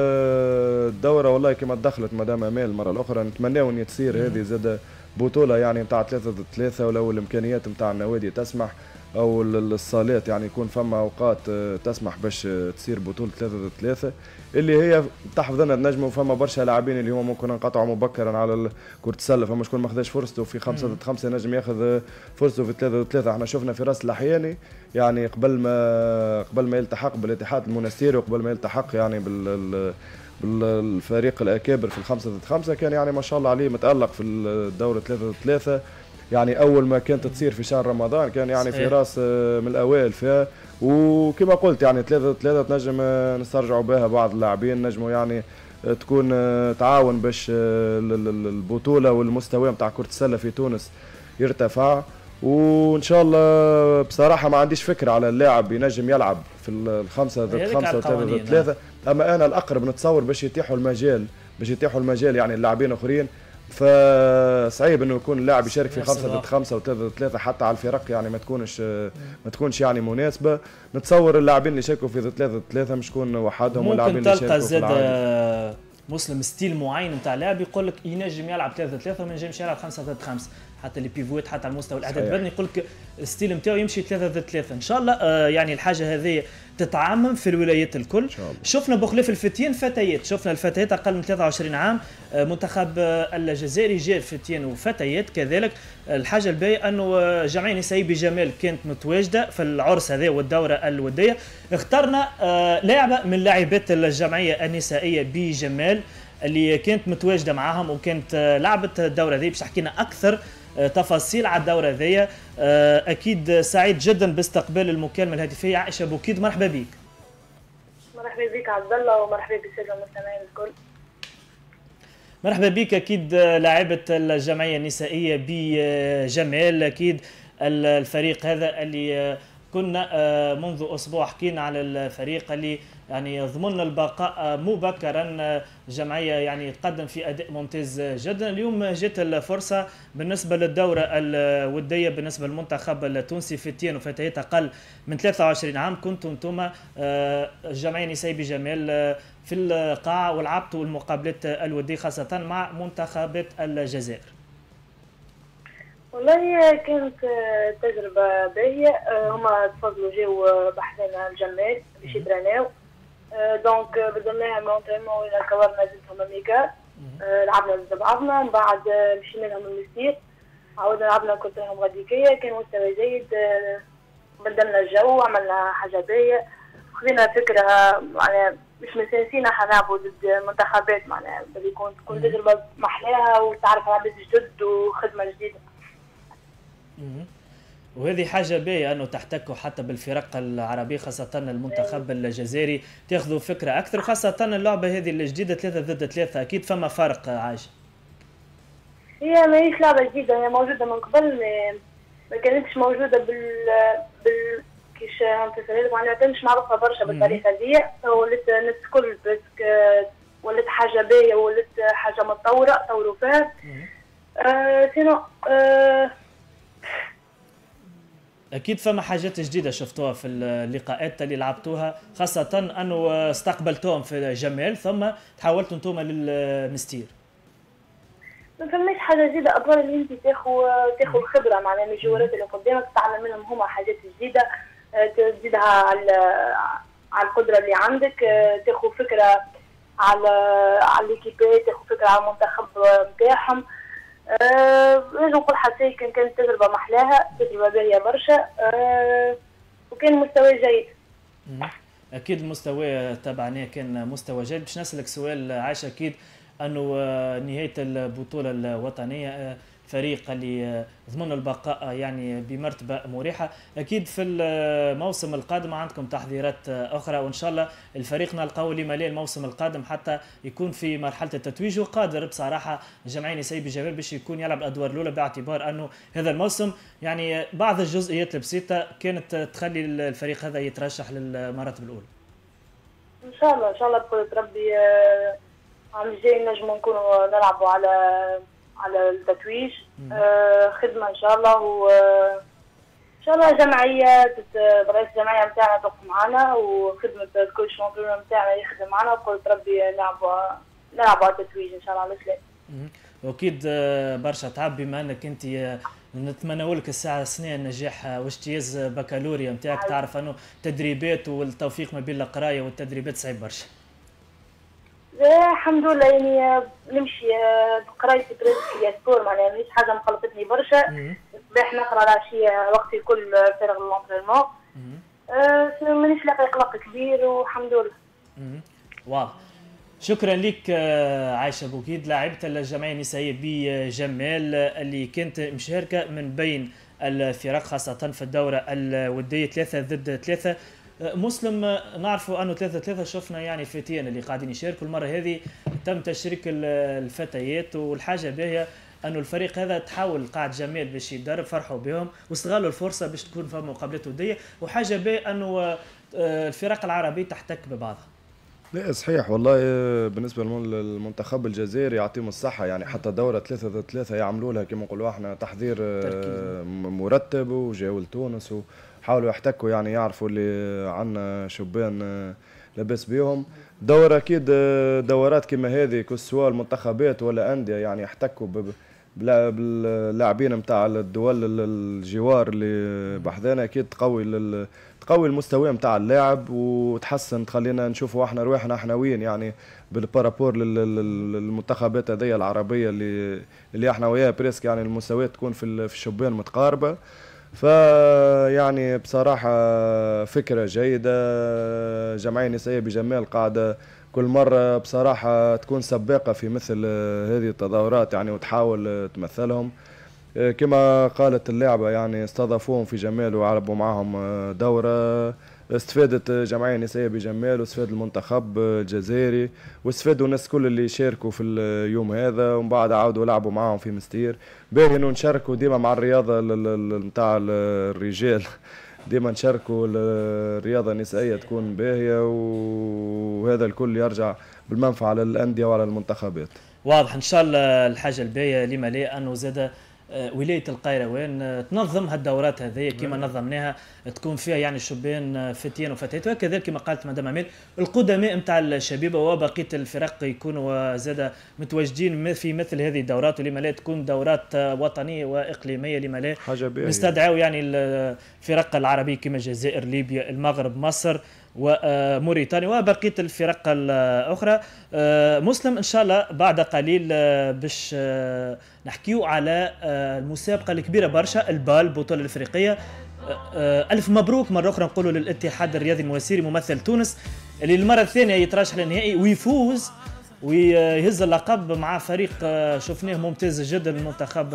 Speaker 4: للدوره والله كما دخلت مدام امال المره الاخرى نتمناو ان تصير هذه زاد بطوله يعني نتاع ثلاثة ضد ثلاثة، ولو الامكانيات نتاع النوادي تسمح او الصالات يعني يكون فما اوقات تسمح باش تصير بطوله ثلاثة ضد ثلاثة اللي هي تحفظ لنا نجموا. فما برشا لاعبين اللي هما ممكن انقطعوا مبكرا على كره السله، فما شكون ما خذاش فرصته في خمسة ضد خمسة نجم ياخذ فرصته في ثلاثة ضد ثلاثة. احنا شفنا في راس الاحياني يعني قبل ما قبل ما يلتحق بالاتحاد المونستيري وقبل ما يلتحق يعني بال بالفريق الاكابر في الخمسة ضد خمسة كان يعني ما شاء الله عليه متالق في الدوره ثلاثة ضد ثلاثة. يعني اول ما كانت تصير في شهر رمضان كان يعني في راس من الاوائل فيها، وكما قلت يعني ثلاثة ضد ثلاثة تنجم نسترجعوا بها بعض اللاعبين، نجموا يعني تكون تعاون باش البطوله والمستوى نتاع كره السله في تونس يرتفع. وان شاء الله بصراحه ما عنديش فكره على اللاعب ينجم يلعب في الخمسة ضد خمسة وثلاثة ضد ثلاثة، اما انا الاقرب نتصور باش يتيحوا المجال باش يتيحوا المجال يعني اللاعبين اخرين، فصعيب انه يكون اللاعب يشارك في خمسة ضد خمسة وثلاثة ضد ثلاثة حتى على الفرق يعني ما تكونش ما تكونش يعني مناسبه. نتصور اللاعبين اللي شاركوا في ثلاثة ضد ثلاثة مش تكون وحدهم، واللاعبين اللي شاركوا في
Speaker 3: العادي مسلم ستيل معين نتاع لاعب يقول لك ينجم يلعب ثلاثة ثلاثة وما ينجمش يلعب خمسة ضد خمسة، حتى لي بيفوت حتى على المستوى الاعداد البدني يقول لك الستيل نتاعو يمشي ثلاثة ضد ثلاثة. ان شاء الله آه يعني الحاجه هذه تتعمم في الولايات الكل. شفنا بخلاف الفتيان فتيات، شفنا الفتيات اقل من ثلاثة وعشرين عام، آه منتخب آه الجزائري جاب فتيان وفتيات كذلك. الحاجه الباهيه انه جمعيه نسائيه بجمال كانت متواجده في العرس هذا والدوره الوديه. اخترنا آه لاعبه من لاعبات الجمعيه النسائيه بجمال اللي كانت متواجده معاهم وكانت لعبت الدوره ذي، باش تحكي لنا اكثر تفاصيل على الدوره ذي. اكيد سعيد جدا باستقبال المكالمه الهاتفيه. عائشه بوكيد مرحبا بك.
Speaker 7: مرحبا بك عبد الله ومرحبا بالساده المستمعين الكل.
Speaker 3: مرحبا بك. اكيد لاعبه الجمعيه النسائيه بجمال، اكيد الفريق هذا اللي كنا منذ اسبوع حكينا على الفريق اللي يعني ضمن البقاء مبكرا، جمعيه يعني تقدم في اداء ممتاز جدا. اليوم جت الفرصه بالنسبه للدوره الوديه بالنسبه للمنتخب التونسي فتيان وفتيات اقل من ثلاثة وعشرين عام. كنتم انتم الجمعيه النسائيه بجمال في القاعه ولعبتوا المقابلات الوديه خاصه مع منتخبات الجزائر.
Speaker 7: والله كانت تجربه باهيه، هما تفضلوا جاوا بحثنا الجمال باش يتريناو، دونك بدلناها مونترينمون الى كورنا زدتهم ميكا، لعبنا ضد بعضنا، من بعد مشينا لهم المسير، عاودنا لعبنا كنت لهم غاديكيه، كان مستوى جيد، بدلنا الجو، عملنا حاجه باهيه، خذينا فكره معناها مش مسانسين حنلعبوا ضد منتخبات معناها اللي يكون تكون تجربه محلاها وتعرف على ناس جدد وخدمه جديده.
Speaker 3: وهذه حاجه باهيه انه تحتكوا حتى بالفرق العربيه خاصه المنتخب الجزائري تاخذوا فكره اكثر، خاصه اللعبه هذه الجديده ثلاثة ضد ثلاثة اكيد فما فرق عايشه.
Speaker 7: هي ماهيش لعبه جديده، هي موجوده من قبل، ما كانتش موجوده بال بال كيش انتصارات معناها كانتش معروفه برشا بالطريقه هذه، ولات الناس الكل باسك ولات حاجه باهيه ولات حاجه متطوره طوروا فيها. آه سينو آه
Speaker 3: اكيد فما حاجات جديده شفتوها في اللقاءات اللي لعبتوها، خاصه انه استقبلتوهم في جمال ثم تحولتوا انتم للمستير.
Speaker 7: ما فماش حاجه جديده، اكبر اللي انت تاخذ تاخذ الخبره معناها من الجوارات اللي قدامك تتعلم منهم هما حاجات جديده. تزيدها على على القدره اللي عندك، تاخذ فكره على على ليكيبي، تاخذ فكره على المنتخب نتاعهم. أه نجم نقول حتى كان كانت تجربه محلاها، تجربه باهيه برشا، أه وكان مستوى جيد.
Speaker 3: اكيد المستوى تبعنا كان مستوى جيد. باش نسالك سؤال عايشه، اكيد انه نهايه البطوله الوطنيه فريق اللي ضمن البقاء يعني بمرتبه مريحه، اكيد في الموسم القادم عندكم تحضيرات اخرى، وان شاء الله الفريق نلقاو لمالي الموسم القادم حتى يكون في مرحله التتويج، وقادر بصراحه الجمعيه النسائيه بجمال باش يكون يلعب الادوار الاولى، باعتبار انه هذا الموسم يعني بعض الجزئيات البسيطه كانت تخلي الفريق هذا يترشح للمراتب الاولى.
Speaker 7: ان شاء الله ان شاء الله بقدرة ربي عام الجاي نجموا نكونوا نلعبوا على على التتويج. آه خدمه ان شاء الله، و ان شاء الله جمعيه رئيس الجمعيه نتاعنا تقف معنا، وخدمه الكل شامبيون نتاعنا يخدم معنا، وبقدرة ربي نلعبوا نلعبوا على التتويج ان شاء الله على السلام.
Speaker 3: واكيد برشا تعب، بما انك انت نتمنى لك الساعه سنه النجاح واجتياز بكالوريا نتاعك، تعرف انه تدريبات والتوفيق ما بين القرايه والتدريبات صعيب برشا.
Speaker 7: الحمد لله يعني نمشي قرايتي بريسك هي سبور، معناها مش حاجه مخلطتني برشا. الصباح نقرا العشيه وقتي كل فارغ للونترينمون. أه مانيش لاقي قلق كبير والحمد لله.
Speaker 3: واضح. شكرا لك عايشه بوكيد، لاعبه الجمعيه النسائيه بجمال اللي كانت مشاركه من بين الفرق خاصه في الدوره الوديه ثلاثه ضد ثلاثه. مسلم نعرفوا انه ثلاثة ثلاثة شفنا يعني فتيان اللي قاعدين يشاركوا، المره هذه تم تشريك الفتيات، والحاجه باهيه انه الفريق هذا تحاول قاعد جمال باش يدرب، فرحوا بهم واستغلوا الفرصه باش تكون فما مقابلات وديه، وحاجه باهيه انه الفرق العربيه تحتك ببعضها.
Speaker 4: لا صحيح والله، بالنسبه للمنتخب الجزائري يعطيهم الصحه، يعني حتى دوره ثلاثة ضد ثلاثة يعملوا لها كما نقولوا احنا تحضير مرتب، وجاوا لتونس وحاولوا يحتكوا يعني يعرفوا اللي عندنا شبان لاباس بيهم. دورة اكيد دورات كما هذه كسوا المنتخبات ولا انديه يعني يحتكوا باللاعبين نتاع الدول الجوار اللي بحذانا، اكيد تقوي تقوي المستوى نتاع اللاعب وتحسن، تخلينا نشوفوا احنا رواحنا احنا وين يعني بالبارابور للمنتخبات هذيا العربيه اللي اللي احنا وياها بريسك يعني المستويات تكون في في الشبان متقاربه. فيعني بصراحه فكره جيده، جمعيه نسائيه بجمال قاعده كل مرة بصراحة تكون سباقة في مثل هذه التظاهرات يعني وتحاول تمثلهم كما قالت اللاعبة، يعني استضافوهم في جمال وعربوا معهم دورة، استفادت جمعية نسائية بجمال واستفاد المنتخب الجزائري واستفادوا الناس كل اللي شاركوا في اليوم هذا، ومن بعد عاودوا لعبوا معهم في مستير. باهي انه نشاركوا ديما مع الرياضة نتاع الرجال، ديما نشاركوا الرياضة النسائية تكون باهية، وهذا الكل يرجع بالمنفعة للأندية وعلى المنتخبات.
Speaker 3: واضح إن شاء الله الحاجة الباهية لما لا أنه زاد ولاية القيروان تنظم هالدورات هذه كما نظمناها، تكون فيها يعني شبان فتيان وفتيات، وكذلك كما قالت مدام أمال القدماء نتاع الشبيبة وبقية الفرق يكونوا زاد متواجدين في مثل هذه الدورات، ولما لا تكون دورات وطنية وإقليمية، لما لا نستدعوا يعني الفرق العربية كما الجزائر، ليبيا، المغرب، مصر وموريتانيا وبقيه الفرق الاخرى. مسلم ان شاء الله بعد قليل باش نحكيو على المسابقه الكبيره برشا، البال البطوله الافريقيه. الف مبروك مره اخرى نقولوا للاتحاد الرياضي المواسيري ممثل تونس اللي المره الثانيه يترشح للنهائي ويفوز ويهز اللقب مع فريق شفناه ممتاز جدا، المنتخب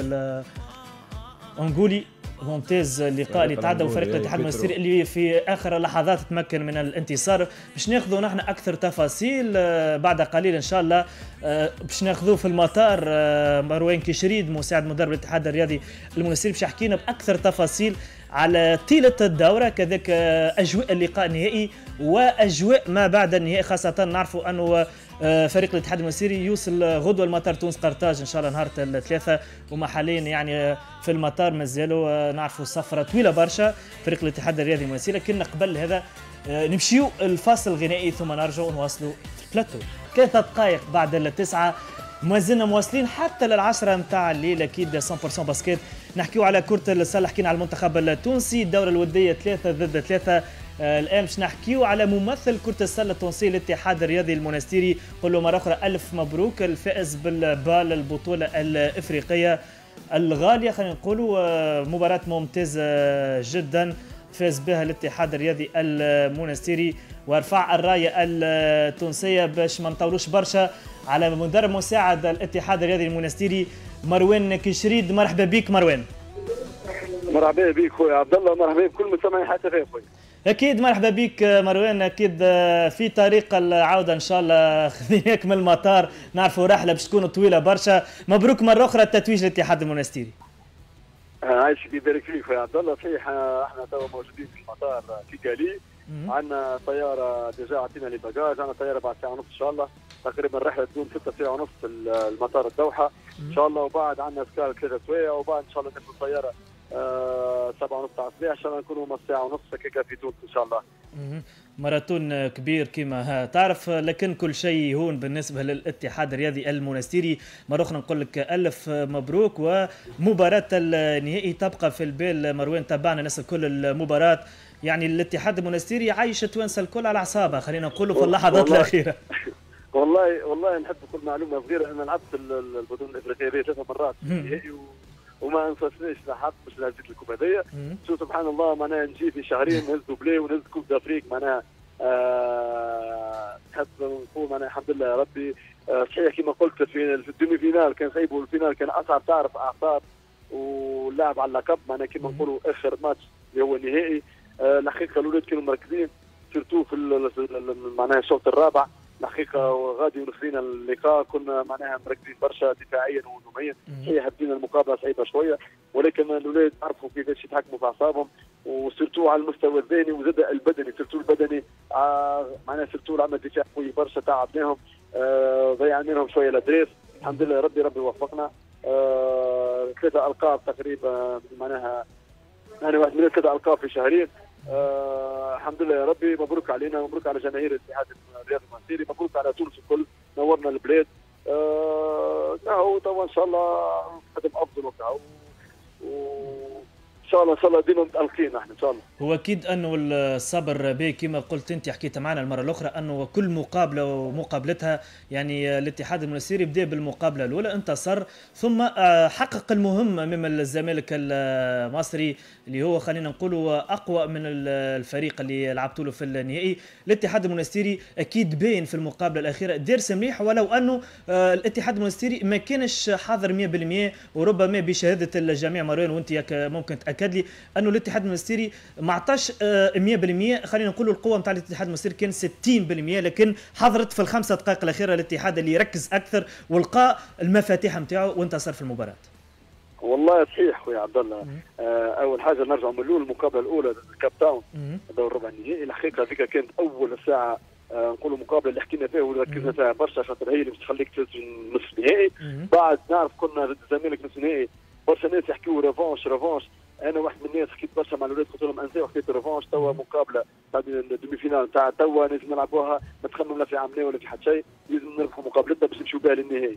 Speaker 3: الانغولي ممتاز. اللقاء اللي تعدى وفريق الاتحاد المواسيري اللي في اخر لحظات تمكن من الانتصار. باش ناخذوا نحن اكثر تفاصيل بعد قليل ان شاء الله، باش ناخذوه في المطار مروان كشريد مساعد مدرب الاتحاد الرياضي المواسيري باش يحكينا باكثر تفاصيل على طيله الدوره، كذلك اجواء اللقاء النهائي واجواء ما بعد النهائي، خاصه نعرفوا انه فريق الاتحاد المواسيري يوصل غدوه المطار تونس قرطاج ان شاء الله نهار الثلاثاء، وما حاليا يعني في المطار مازالوا نعرفوا سفره طويله برشا فريق الاتحاد الرياضي المواسيري. لكن قبل هذا نمشيو الفاصل الغنائي ثم نرجعوا ونواصلوا في البلاتو. ثلاثة دقائق بعد التسعة ما زلنا مواصلين حتى للعشرة نتاع الليل اكيد مية بالمية باسكيت. نحكيو على كرة السلة، حكينا على المنتخب التونسي، الدورة الودية ثلاثة ضد ثلاثة. آه الان باش نحكيو على ممثل كرة السلة التونسي الاتحاد الرياضي المنستيري. نقول له مرة أخرى ألف مبروك، الفائز بالبال البطولة الإفريقية الغالية. خلينا نقولوا آه مباراة ممتازة جدا فاز بها الاتحاد الرياضي المنستيري ورفع الراية التونسية. باش ما نطولوش برشا على مدرب مساعد الاتحاد الرياضي المنستيري مروان كشريد. مرحبا بك مروان.
Speaker 8: مرحبا بك خويا عبد الله، مرحبا بكل مستمعي حتى فيه خويا.
Speaker 3: اكيد مرحبا بك مروان. اكيد في طريق العوده ان شاء الله، خذيناك من المطار، نعرفوا رحله باش تكون طويله برشا. مبروك مره اخرى التتويج الاتحاد المنستيري.
Speaker 8: عايشك يبارك فيك خويا عبد الله. صحيح احنا توا موجودين في المطار في كالي، عندنا طياره ديجا عطينا لي باجاج، عندنا طياره بعد ساعه ونص ان شاء الله، تقريبا الرحله تكون ستة ساعة ونص المطار الدوحه ان شاء الله، وبعد عندنا سكار ثلاثة سوايع، وبعد ان شاء الله ناخذ طياره آه سبعة ونص تاع الصباح ان شاء الله نكونوا ساعه ونص هكاك في تونس ان شاء الله.
Speaker 3: ماراثون كبير كما تعرف، لكن كل شيء يهون بالنسبه للاتحاد الرياضي المنستيري. مره اخرى نقول لك الف مبروك. ومباراه النهائي تبقى في البال مروان، تابعنا ناس الكل المباراه، يعني الاتحاد المنستيري عايش توانسه الكل على اعصابها خلينا نقولوا في اللحظات الاخيره.
Speaker 8: والله والله نحب نقول معلومه صغيره، انا لعبت البطوله الافريقيه ثلاث مرات نهائي وما انصفنيش لحد باش نزيد لكم هذيا. شو سبحان الله معناها نجي في شهرين نهز دوبلي ونهز كوب دافريك، معناها آه نحب نقول معناها الحمد لله يا ربي. آه صحيح كما قلت في, في الدومي فينال كان صعيب، والفينال كان اصعب، تعرف اعصاب واللعب على اللقب، معناها كما نقولوا اخر ماتش اللي هو النهائي. آه الحقيقه الاولاد كانوا مركزين سيرتو في معناها الشوط الرابع، الحقيقه وغادي ونخذينا اللقاء كنا معناها مركزين برشا دفاعيا وهجوميا. صحيح بدينا المقابله صعيبه شويه، ولكن الاولاد عرفوا كيفاش يتحكموا في اعصابهم، وسيرتو على المستوى الذهني وزاد البدني. سيرتو البدني آه معناها سيرتو العمل الدفاعي قوي برشا، تعبناهم آه ضيعنا لهم شويه الادريس. الحمد لله ربي ربي وفقنا. آه ثلاثه القاب تقريبا، معناها يعني واحد من ثلاثه القاب في شهرين. آه الحمد لله يا ربي، مبروك علينا، مبروك على جماهير الاتحاد الرياضي المنستيري، مبروك على تونس الكل، نورنا البلاد. آه هو توا ان شاء الله قدم افضل وكاو، وان شاء الله ان شاء الله ديما متالقين احنا ان شاء الله.
Speaker 3: هو اكيد انه الصبر به كما قلت انت، حكيت معنا المره الاخرى انه كل مقابله ومقابلتها، يعني الاتحاد المنستيري بدا بالمقابله الاولى انتصر، ثم حقق المهم امام الزمالك المصري اللي هو خلينا نقولوا اقوى من الفريق اللي لعبتوا له في النهائي. الاتحاد المنستيري اكيد باين في المقابله الاخيره دارس مليح، ولو انه الاتحاد المنستيري ما كانش حاضر مية بالمية، وربما بشهاده الجميع مروان وانت ممكن تاكد لي انه الاتحاد المنستيري ما عطاش مية بالمية. خلينا نقولوا القوه نتاع الاتحاد المنستيري كان ستين بالمية، لكن حضرت في الخمسه دقائق الاخيره الاتحاد اللي يركز اكثر ولقى المفاتيح نتاعو وانتصر في المباراه.
Speaker 8: والله صحيح خويا عبد الله. آه اول حاجه نرجع من الاول، المقابله الاولى كاب تاون دور ربع النهائي، الحقيقه هذيك كانت اول ساعه آه نقولوا مقابله اللي حكينا فيها وركزنا فيها برشا، خاطر هي اللي باش تخليك تفوز نصف النهائي. بعد نعرف كنا ضد الزمالك نصف النهائي، برشا ناس يحكيوا ريفونش ريفونش، انا واحد من الناس حكيت برشا مع الاولاد قلت لهم انساو حكايه الريفونش، توا مقابله تاع الدومي فينال تاع توا لازم نلعبوها، ما تخمم لا في عمليه ولا في حتى شيء، لازم نربحوا مقابلتنا باش نمشيو بها للنهائي.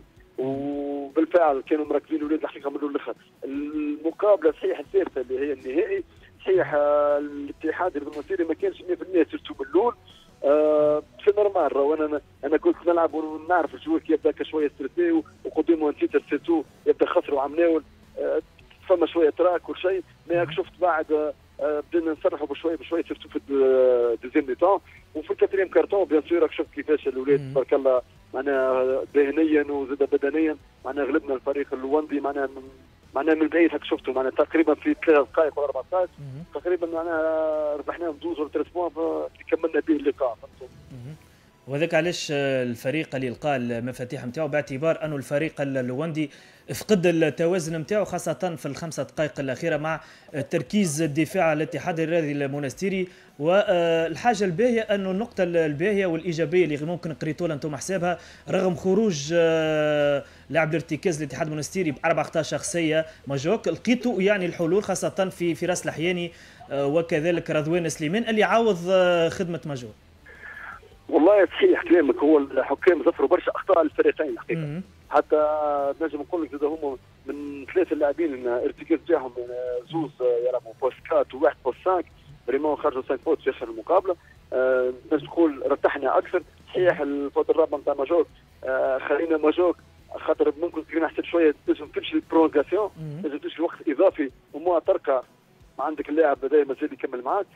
Speaker 8: وبالفعل كانوا مركزين الاولاد الحقيقه من الاول للاخر. المقابله صحيح الثالثه اللي هي النهائي، صحيح الاتحاد المنستيري ما كانش مية بالمية سيرتو من الاول. آه في نورمال وانا انا كنت نلعب ونعرف الجوار كي يبدا شويه ستريسي وقدامه نسيت سيرتو يبدا خسروا عمناول، آه فما شويه تراك وشيء، ما شفت بعد آه بدينا نصرحوا بشويه بشويه سيرتو في الدوزيام ميتون، وفي الكاتريم كارتون بيان سور شفت كيفاش الاولاد تبارك الله معناها ذهنيا وزاد بدنيا، معناها غلبنا الفريق اللواندي معناها معناها من بعيد هك شفتوا معناها تقريبا في ثلاث دقائق ولا اربع دقائق تقريبا معناها ربحناهم اثنين ولا ثلاث بوان كملنا به اللقاء.
Speaker 3: وذاك علاش الفريق اللي لقى المفاتيح نتاعو، باعتبار انه الفريق اللواندي فقد التوازن نتاعو خاصه في الخمسه دقائق الاخيره مع تركيز الدفاع على الاتحاد الرياضي المنستيري. والحاجه الباهيه انه النقطه الباهيه والايجابيه اللي ممكن قريتوا لها انتم حسابها، رغم خروج لاعب الارتكاز الاتحاد المنستيري باربع اخطاء شخصيه ماجوك، لقيتوا يعني الحلول خاصه في فراس الحياني وكذلك رضوان سليمان اللي عوض خدمه ماجوك.
Speaker 8: والله صحيح كلامك، هو الحكام ظفروا برشا اخطاء الفريقين الحقيقه. حتى نجم نقول لك زاد هما من ثلاثه لاعبين ارتكاز تاعهم زوز يلعبوا بوست أربعة وواحد بوست خمسة فريمون خرجوا خمسة بوت في اخر المقابله. آه نجم نقول رتحنا اكثر. صحيح الفوت الرابع نتاع ماجوك آه خلينا ماجوك خاطر ممكن كنا نحسب شويه لازم تمشي البرونغاسيون لازم تمشي وقت اضافي وما ترقى عندك اللاعب بدا مازال يكمل معاك.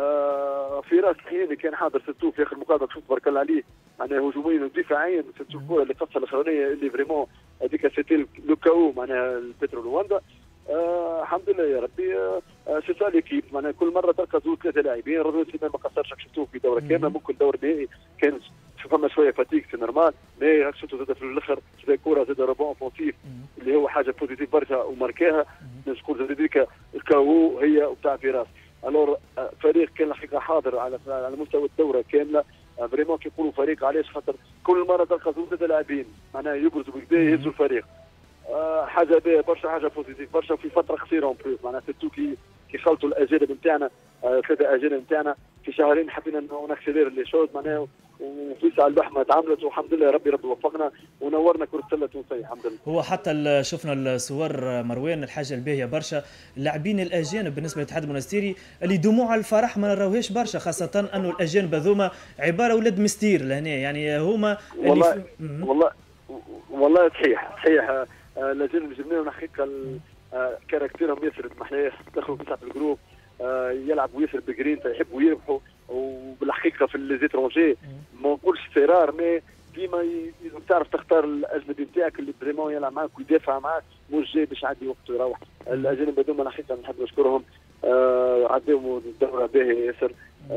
Speaker 8: آه في راس الخياني كان حاضر ستو في اخر مقابله شفت تبارك الله عليه معناها هجوميا ودفاعيا ستو الكره اللي قصها الاخرانيه اللي فريمون هذيك سيتي لو كاو معناها البترو لواندا. آه الحمد لله يا ربي. آه سي سا ليكيب معناها كل مره تلقى زوج ثلاثه لاعبين رضوان سليمان ما قصرش شفتوه في دوره كامله ممكن دور نهائي كان فما شويه فاتيك سي نورمال مي شفتوا زاد في الاخر زاد كره زاد روبون اوفونسيف اللي هو حاجه بوزيتيف برشا وماركاها نقول زاد هذيك الكاو هي وبتاع فراس. الور فريق كان الحقيقه حاضر على على مستوى الدوره كامله فريمون كيقولوا فريق علاش خاطر كل مره تلقى زوج ثلاثه لاعبين معناها يبرزوا بكدا يهزوا الفريق. آه حاجه باهيه برشا حاجه بوزيتيف برشا في فتره قصيره اون بلوس معناها سيرتو كي كي خلطوا الاجانب نتاعنا آه ثلاثه اجانب نتاعنا في شهرين حبينا نكسلير لي شوز معناها وفي ساعه اللحمه تعاملت والحمد لله ربي ربي وفقنا ونورنا كره السله التونسيه الحمد لله.
Speaker 3: هو حتى شفنا الصور مروان الحاجه الباهيه برشا اللاعبين الاجانب بالنسبه للاتحاد المونستيري اللي دموع الفرح ما نراوهاش برشا خاصه انه الاجانب هذوما عباره ولاد مستير لهنا يعني هما
Speaker 8: والله
Speaker 3: اللي
Speaker 8: والله والله صحيح صحيح. آه الاجانب جبناهم حقيقه آه كاركتيرهم ياسر محلاه دخلوا في الجروب آه يلعبوا ياسر بجرين يحبوا يربحوا وبالحقيقه في ليزيترونجي ما نقولش فرار مي ديما تعرف تختار الاجنبي نتاعك اللي فريمون يلعب معاك ويدافع معاك مش جاي باش يعدي وقته يروح. الاجانب هذوما الحقيقه نحب نشكرهم آه عداو الدوره باهيه ياسر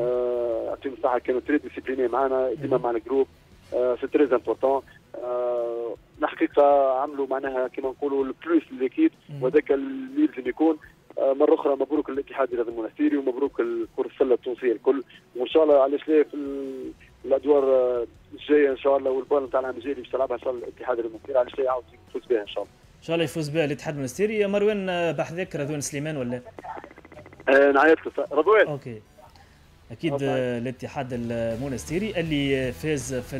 Speaker 8: آه عطيهم الصحه كانوا تري ديسيبليني معنا ديما مع الجروب آه سي تري امبورتون. آه الحقيقه عملوا معناها كما نقولوا البلوس لليكيب وذاك اللي لازم يكون. آه مره اخرى مبروك للاتحاد الرياضي المونستيري ومبروك كره السله التونسيه الكل وان شاء الله علاش لا في الادوار الجايه ان شاء الله والبال نتاع العام الجاي باش تلعبها ان شاء الله الاتحاد المونستيري علاش لا يعاود يفوز بها ان شاء الله.
Speaker 3: ان شاء الله يفوز بها الاتحاد المونستيري. مروان بحذاك رضوان سليمان ولا؟
Speaker 8: آه نعيط رضوان.
Speaker 3: اوكي اكيد الاتحاد المونستيري اللي فاز في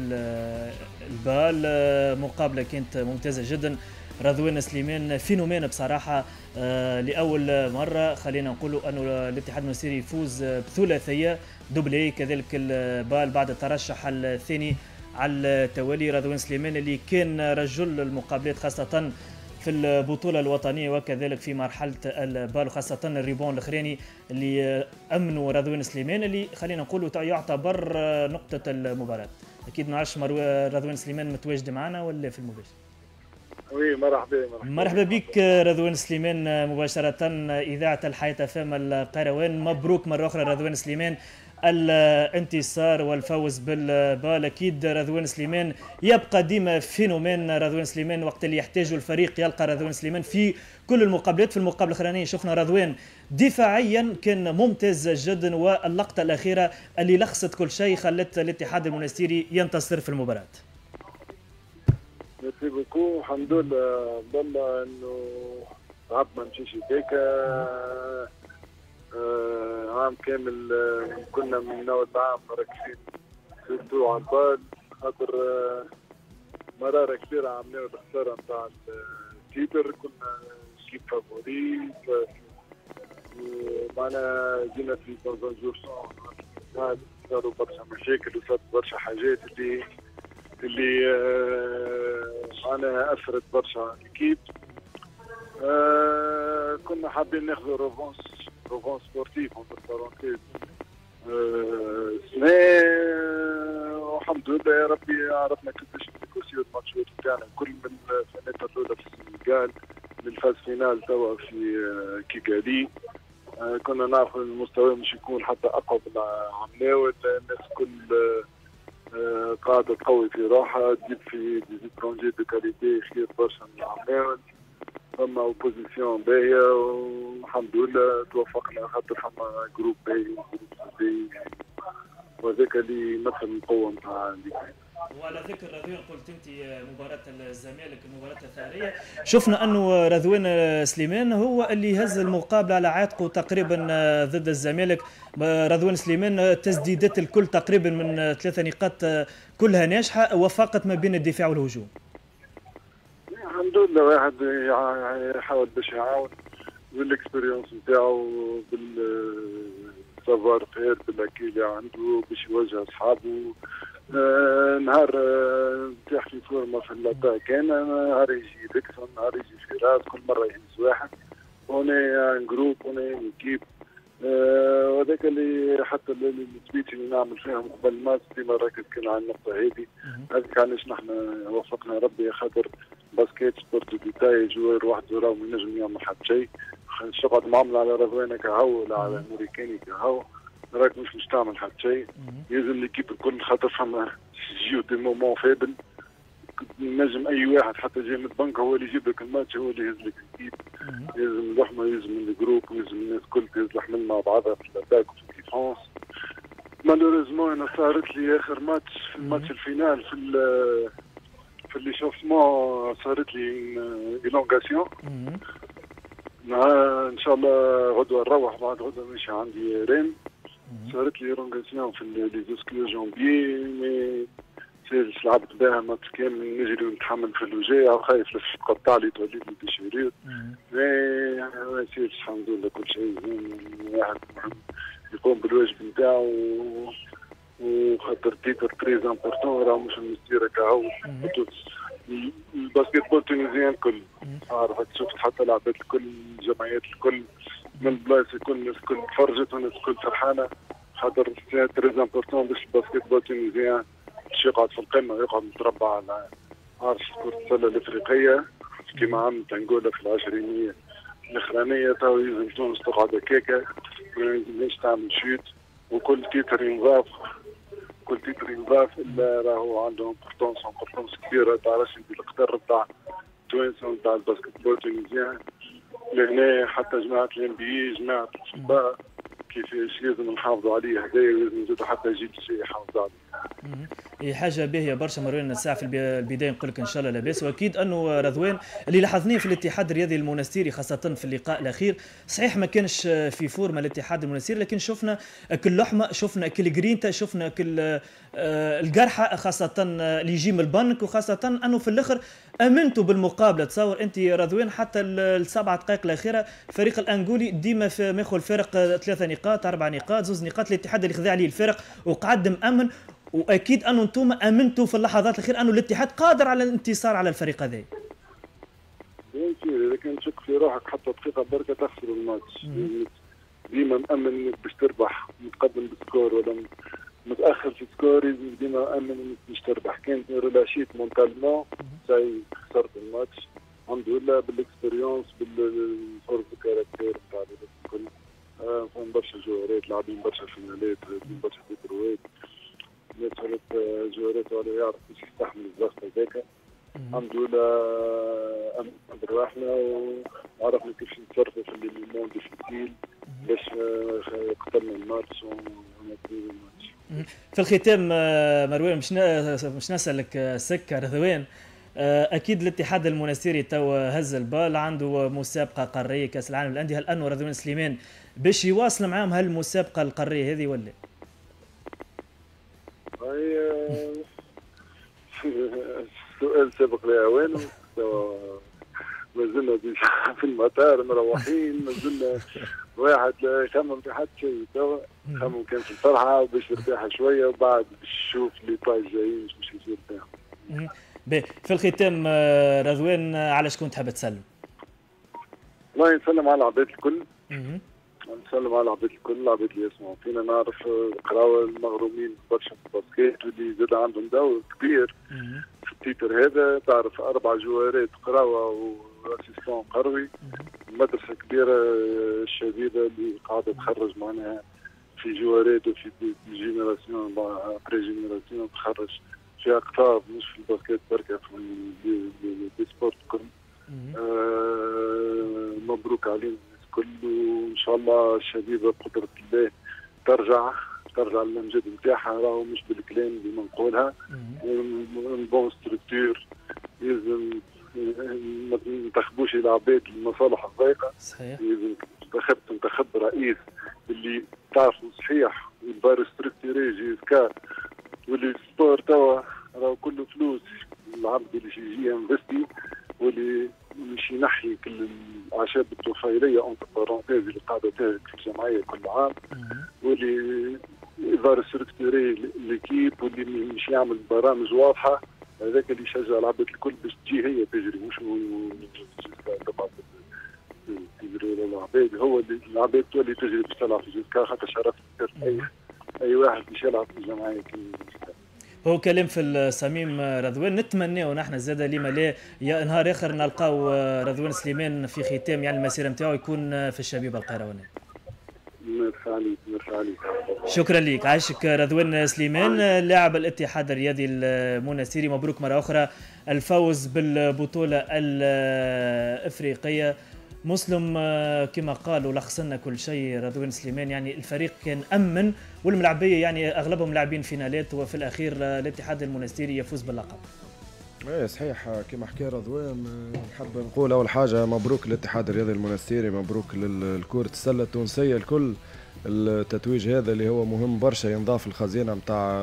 Speaker 3: البال مقابله كانت ممتازه جدا. رضوان سليمان فينومين بصراحه آه لاول مره خلينا نقولوا انه الاتحاد المونستيري يفوز بثلاثيه دوبلي كذلك البال بعد الترشح الثاني على التوالي. رضوان سليمان اللي كان رجل المقابلات خاصه في البطوله الوطنيه وكذلك في مرحله البال وخاصه الريبون الاخراني اللي امنوا رضوان سليمان اللي خلينا نقولوا يعتبر نقطه المباراه. اكيد ما نعرفش رضوان سليمان متواجد معنا ولا في المباشر؟
Speaker 9: وي مرحبا مرحبا
Speaker 3: مرحبا بك رضوان سليمان مباشرة إذاعة الحياة فام القروان. مبروك مرة أخرى رضوان سليمان الانتصار والفوز بالبال. أكيد رضوان سليمان يبقى ديما فينومين. رضوان سليمان وقت اللي يحتاجه الفريق يلقى رضوان سليمان في كل المقابلات. في المقابلة الأخرانية شفنا رضوان دفاعيا كان ممتاز جدا واللقطة الأخيرة اللي لخصت كل شيء خلت الاتحاد المونستيري ينتصر في المباراة.
Speaker 9: ميرسي بوكو الحمد لله بالله انه عاد ما نمشيش هكاك. آه عام كامل آه كنا من اول عام مركزين سيرتو على البال خاطر آه مراره كبيره عملنا الخساره نتاع التيتر كنا كيب فافوري معناها جينا في دون جور صاروا برشا مشاكل وصارت برشا حاجات اللي اللي معناها اثرت برشا على الكيب. آه كنا حابين ناخذ روفونس روفونس سبورتيف اون بارونتيز سنة والحمد لله يا ربي عرفنا كيفاش نيغوسيو الماتشات بتاعنا كل من السنة الأولى في السنغال للفاز فينال توا في كيغالي. آه كنا نعرفوا المستوى مش يكون حتى أقوى من عمناوي الناس كل آه قاعدة تقوي في روحها تجيب في ديزيترونجي دو كاليتي خير برشا من العمناوي. فما اوبوزيسيون باهية والحمد لله توفقنا خاطر فما جروب باهي وجروب باهي وهذاك اللي يمثل القوة نتاع الليغ.
Speaker 3: وعلى ذكر رضوان قلت انت مباراة الزمالك المباراة الثانية شفنا انه رضوان سليمان هو اللي هز المقابلة على عاتقه تقريبا ضد الزمالك. رضوان سليمان تسديدات الكل تقريبا من ثلاثة نقاط كلها ناجحة وفقت ما بين الدفاع والهجوم.
Speaker 9: الحمد لله واحد يعني يحاول باش يعاون بالاكسبيريونس نتاعو بالسافوار فير بالاكي اللي عنده باش يوجه اصحابه. آه نهار نتاح آه في فورما في اللقاء كان نهار يجي ديكسون نهار يجي فراس كل مره يهز واحد. اوني جروب اوني كيب آه وهذاك اللي حتى السبيتش اللي نعمل فيهم قبل الماتش ديما ركز كان على النقطه هذه. هذيك علاش نحن وفقنا ربي خاطر باسكيت سبورت ديتاي جوار واحد راه ما ينجم يعمل حتى شيء. شقعد معامله على رضوانه كهو ولا على امريكاني كهو راك مش مش تعمل حتى شيء. لازم ليكيب الكل خاطر فما جيو دي مومون فابل نجم اي واحد حتى جاي من البنك هو اللي يجيب لك الماتش هو اللي يهز لك الكيب. لازم اللحمه لازم من الجروب لازم الناس الكل تهز الحمل مع بعضها في الاتاك وفي الديفونس. مالوريزمون انا صارت لي اخر ماتش في الماتش الفينال في في اللي شوفمون صارت لي إلونغاسيون. ان شاء الله غدوه نروح بعد غدوه ماشي عندي ريم. صارت لي إلونغاسيون في لي زوسكيو جونبيي مي سيرش لعبت بها ماتش كامل نجري ونتحمل في الوجاع خايف لا تقطع لي تولي لي ديشيرير. مي ما سيرش الحمد لله كل شيء زين. واحد يقوم بالواجب نتاعو وخاطر تيتر تري امبورتون راه مش المستيرة كهو. الباسكيت بول التونسيين الكل عارفك شفت حتى العباد الكل الجمعيات الكل من البلايص الكل الناس الكل تفرجت والناس الكل فرحانه خاطر سي تري امبورتون باش الباسكيت بول التونسيين باش يقعد في القمه ويقعد متربع على عرش كرة السله الافريقيه كيما عملت انغولا في العشرينيه الاخرانيه. تو يلزم تونس تقعد هكاكا ما يلزمش تعمل شوت وكل تيتر ينضاف كل تيتر ينضاف الا راهو عنده امبورتونس امبورتونس كبيره تاع رشد القدر تاع توانسه نتاع الباسكت بول التونسيين. لهنا حتى جماعه الام بي اي جماعه الفوتبال كيفاش لازم نحافظوا عليه هدايا ولازم نزيدوا حتى جيل شيء يحافظ عليه.
Speaker 3: هي حاجه باهيه برشا. مروان الساعه في البدايه نقول لك ان شاء الله لاباس. واكيد انه رضوان اللي لاحظناه في الاتحاد الرياضي المنستيري خاصه في اللقاء الاخير صحيح ما كانش في فورمه الاتحاد المنستيري لكن شفنا كل لحمه شفنا كل جرينتا شفنا كل القرحه خاصه اللي يجي من البنك وخاصه انه في الاخر امنتوا بالمقابله. تصور انت رضوان حتى السبع دقائق الاخيره الفريق الانغولي ديما ماخذ الفرق ثلاثه نقاط اربع نقاط زوز نقاط الاتحاد اللي خذا عليه الفرق وقعد مامن. واكيد انه انتم امنتوا في اللحظات الاخيره انه الاتحاد قادر على الانتصار على الفريق هذا.
Speaker 9: اذا كان تشك في روحك حتى دقيقه بركه تخسر الماتش. ديما مامن انك باش تربح متقدم بالسكور ولا متاخر في السكور ديما مامن انك باش تربح. كانت ريلاشيت مونتالمون ساي خسرت الماتش الحمد لله بالاكسبيريونس بالفرص الكاركتير نتاع الكل. فهم برشا جوارات لاعبين برشا فينالات لاعبين برشا تيتروات الناس ولات جوارات ولا يعرف باش يستحمل الضغط هذاك. الحمد لله امنا برواحنا وعرفنا كيف نتصرفوا في الموند ديفيسيل باش قتلنا الماتش ونكملوا الماتش.
Speaker 3: في الختام مروان مش مش نسالك سكه رضوان اكيد الاتحاد المنستيري تو هز البال عنده مسابقه قاريه كاس العالم للانديه. هل انه رضوان سليمان باش يواصل معاهم هالمسابقه القاريه هذه ولا؟
Speaker 9: هي السؤال سابق لاوانه. ما زلنا في المطار مروحين ما زلنا واحد لا يخمم في حد شيء توا خمم كان في الفرحه باش يرتاح شويه وبعد باش يشوف لي باي جايين باش يصير تاعهم.
Speaker 3: في الختام رضوان على شكون تحب تسلم؟
Speaker 9: والله نسلم على العباد الكل. نسلم على العباد الكل العباد اللي يسمعوا فينا. نعرف القراوه المغرومين برشا في الباسكيت واللي زاد عندهم دور كبير في التيتر هذا. تعرف اربع جوارات قراوه واسيستون قروي مدرسه كبيره الشديده اللي قاعده تخرج معناها في جوارات وفي جينيراسيون بري جينيراسيون تخرج في اقطاب مش في الباسكيت بركه في السبورت كل. آه مبروك علينا الكل وان شاء الله الشبيبه بقدره الله ترجع ترجع للمجد نتاعها راهو مش بالكلام اللي نقولها. بون ستركتور لازم ما ننتخبوش العباد المصالح الضيقه.
Speaker 3: صحيح.
Speaker 9: لازم تنتخب تنتخب رئيس اللي تعرفوا صحيح يبار ستركتوري جيسكا واللي السبور توا راهو كله فلوس العبد اللي يجي انفستي واللي اللي إدارة ستركتوري ليكيب واللي مش يعمل برامج واضحة، هذاك اللي يشجع العباد الكل باش تجي هي تجري، مش طبعا تجري العباد، هو اللي العباد تولي تجري باش تلعب في جيزكا، خاطر شرف أي أي واحد باش يلعب في الجمعية.
Speaker 3: هو كلام في الصميم رضوان، نتمناو نحن زاد لما لا يا نهار اخر نلقاو رضوان سليمان في ختام يعني المسيره نتاعو يكون في الشبيبه القيروانيه.
Speaker 9: ميرسي عليك ميرسي عليك.
Speaker 3: شكرا لك، عايشك رضوان سليمان لاعب الاتحاد الرياضي المنستيري، مبروك مره اخرى الفوز بالبطوله الافريقيه. مسلم كما قال ولخصنا كل شيء رضوان سليمان، يعني الفريق كان أمن والملاعبية يعني أغلبهم لاعبين فينالات، وفي الأخير الاتحاد المنستيري يفوز باللقب.
Speaker 4: ايه صحيح كما حكى رضوان. نحب نقول أول حاجة مبروك للاتحاد الرياضي المنستيري، مبروك للكرة السلة التونسية الكل. التتويج هذا اللي هو مهم برشا ينضاف الخزينة متاع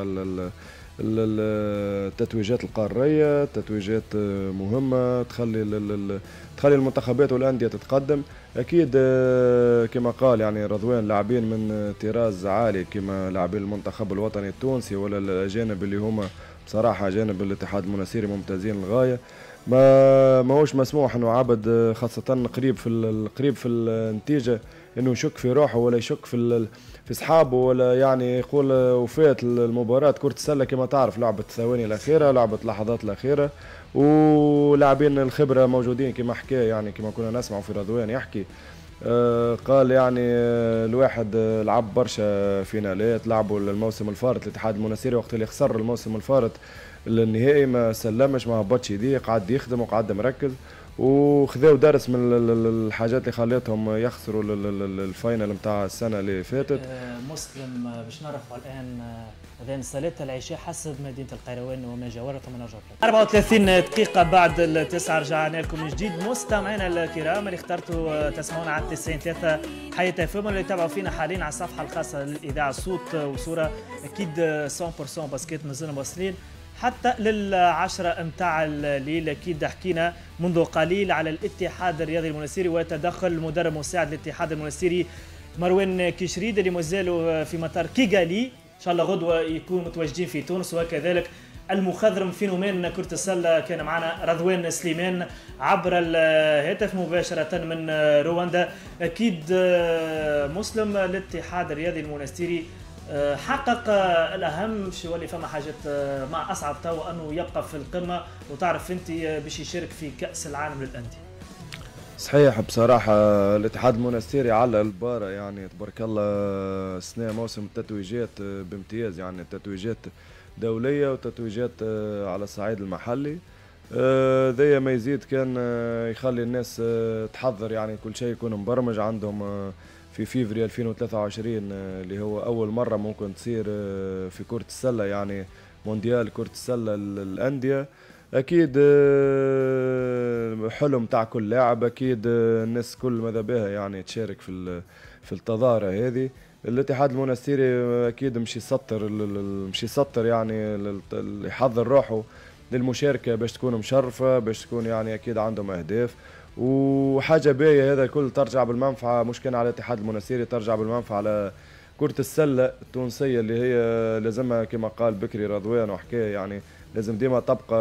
Speaker 4: التتويجات القارية، تتويجات مهمة تخلي تخلي المنتخبات والأندية تتقدم. أكيد كما قال يعني رضوان لاعبين من طراز عالي كما لاعبين المنتخب الوطني التونسي ولا الأجانب اللي هما بصراحة أجانب الاتحاد المنستيري ممتازين للغاية. ما ماهوش مسموح إنه عبد خاصة قريب في قريب في النتيجة إنه يشك في روحه ولا يشك في في اصحابه ولا يعني يقول وفات المباراة. كرة السلة كما تعرف لعبة الثواني الأخيرة، لعبة اللحظات الأخيرة، ولاعبين الخبرة موجودين كما حكى يعني كما كنا نسمع في رضوان يحكي. آه قال يعني آه الواحد آه لعب برشا فينالات، لعبوا الموسم الفارط الاتحاد المنستيري وقت اللي خسر الموسم الفارط النهائي ما سلمش ما هبطش يديه، قعد يخدم وقعد مركز وخذوا درس من الحاجات اللي خلتهم يخسروا الفاينل نتاع السنه اللي فاتت.
Speaker 3: مسلم باش نعرفوا الان اذان صلاه العشاء حسب مدينه القيروان وما جاورها ثم نرجع. أربعة وثلاثين دقيقه بعد التسعه رجعنا لكم من جديد مستمعينا الكرام اللي اخترتوا تسمعونا على تسعين ثلاثة حياة اف ام، اللي يتابعوا فينا حاليا على الصفحه الخاصه للاذاعه صوت وصوره. اكيد مية بالمية باسكيت مازلنا واصلين حتى للعشرة متاع الليل. أكيد حكينا منذ قليل على الاتحاد الرياضي المنستيري وتدخل المدرب مساعد الاتحاد المنستيري مروان كشريد اللي مازالوا في مطار كيغالي، إن شاء الله غدوة يكونوا متواجدين في تونس. وكذلك المخضرم فينومين كرة السلة كان معنا رضوان سليمان عبر الهاتف مباشرة من رواندا. أكيد مسلم الاتحاد الرياضي المنستيري حقق الأهم شو اللي فما حاجات مع أصعب توا أنه يبقى في القمة، وتعرف أنت باش يشارك في كأس العالم للأندية.
Speaker 4: صحيح بصراحة الاتحاد المنستيري على البارة يعني تبارك الله سنة موسم تتويجات بامتياز، يعني تتويجات دولية وتتويجات على الصعيد المحلي. ذي ما يزيد كان يخلي الناس تحضر يعني كل شيء يكون مبرمج عندهم في فيفري ألفين وثلاثة وعشرين اللي هو أول مرة ممكن تصير في كرة السلة يعني مونديال كرة السلة الأندية. أكيد حلم تاع كل لاعب، أكيد الناس كل ماذا بها يعني تشارك في في التظاهرة هذه. الاتحاد المنستيري أكيد مش يسطر مش يسطر يعني يحضر روحه للمشاركة باش تكون مشرفة، باش تكون يعني أكيد عندهم أهداف وحاجه باهيه. هذا الكل ترجع بالمنفعه مش كان على الاتحاد المنستيري، ترجع بالمنفعه على كره السله التونسيه اللي هي لازمها كما قال بكري رضوان وحكايه يعني لازم ديما تبقى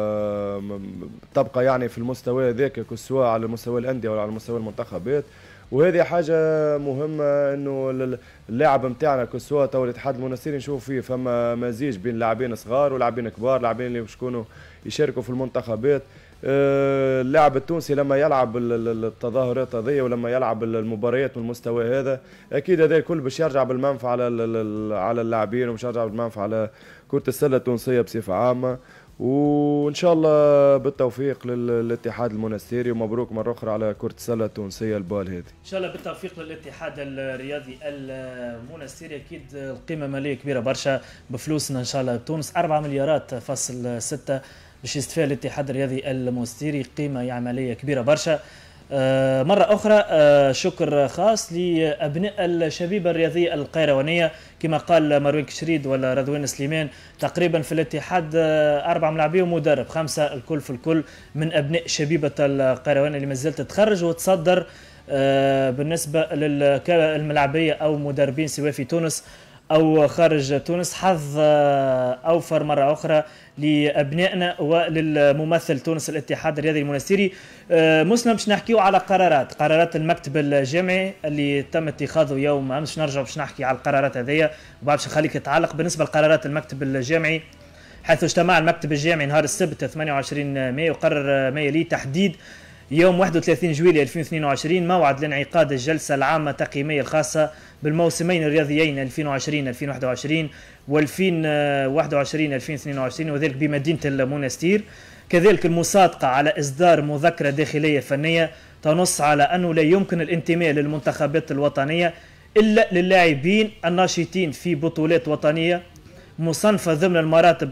Speaker 4: تبقى يعني في المستوى ذاك سواء على مستوى الانديه ولا على مستوى المنتخبات. وهذه حاجه مهمه انه اللاعب نتاعنا كسوا تو الاتحاد المنستيري نشوف فيه فما مزيج بين لاعبين صغار ولاعبين كبار، لاعبين اللي باش يكونوا يشاركوا في المنتخبات. اللاعب التونسي لما يلعب التظاهرات هذه ولما يلعب المباريات من المستوى هذا اكيد هذا الكل باش يرجع بالمنفعه على على اللاعبين ومش يرجع بالمنفعه على كره السله التونسيه بصفه عامه. وان شاء الله بالتوفيق للاتحاد المنستيري ومبروك مره اخرى على كره السله التونسيه البال هذه. ان
Speaker 3: شاء الله بالتوفيق للاتحاد الرياضي المنستيري. اكيد القيمه ماليه كبيره برشا بفلوسنا ان شاء الله تونس أربعة مليارات فاصل ستة باش يستفاد الاتحاد الرياضي المنستيري، قيمه عمليه كبيره برشا. آه مرة أخرى آه شكر خاص لأبناء الشبيبة الرياضية القيروانية كما قال مروان كشريد ولا رضوان سليمان. تقريبا في الاتحاد آه أربع ملاعبين ومدرب، خمسة الكل في الكل من أبناء شبيبة القيروان اللي مازالت تتخرج وتصدر بالنسبه للملاعبيه او مدربين سواء في تونس او خارج تونس، حظ اوفر مره اخرى لابنائنا وللممثل تونس الاتحاد الرياضي المنستيري. مسلم باش نحكيو على قرارات قرارات المكتب الجامعي اللي تم اتخاذه يوم امس. نرجع باش نحكي على القرارات هذيا وبعد باش نخليك تتعلق. بالنسبه لقرارات المكتب الجامعي، حيث اجتمع المكتب الجامعي نهار السبت ثمانية وعشرين مايو وقرر ما يلي تحديد يوم واحد وثلاثين جويلية ألفين واثنين وعشرين موعد لانعقاد الجلسة العامة التقييمية الخاصة بالموسمين الرياضيين ألفين وعشرين ألفين وواحد وعشرين وألفين وواحد وعشرين ألفين واثنين وعشرين وذلك بمدينة المنستير. كذلك المصادقة على إصدار مذكرة داخلية فنية تنص على أنه لا يمكن الانتماء للمنتخبات الوطنية إلا للاعبين الناشطين في بطولات وطنية مصنفة ضمن المراتب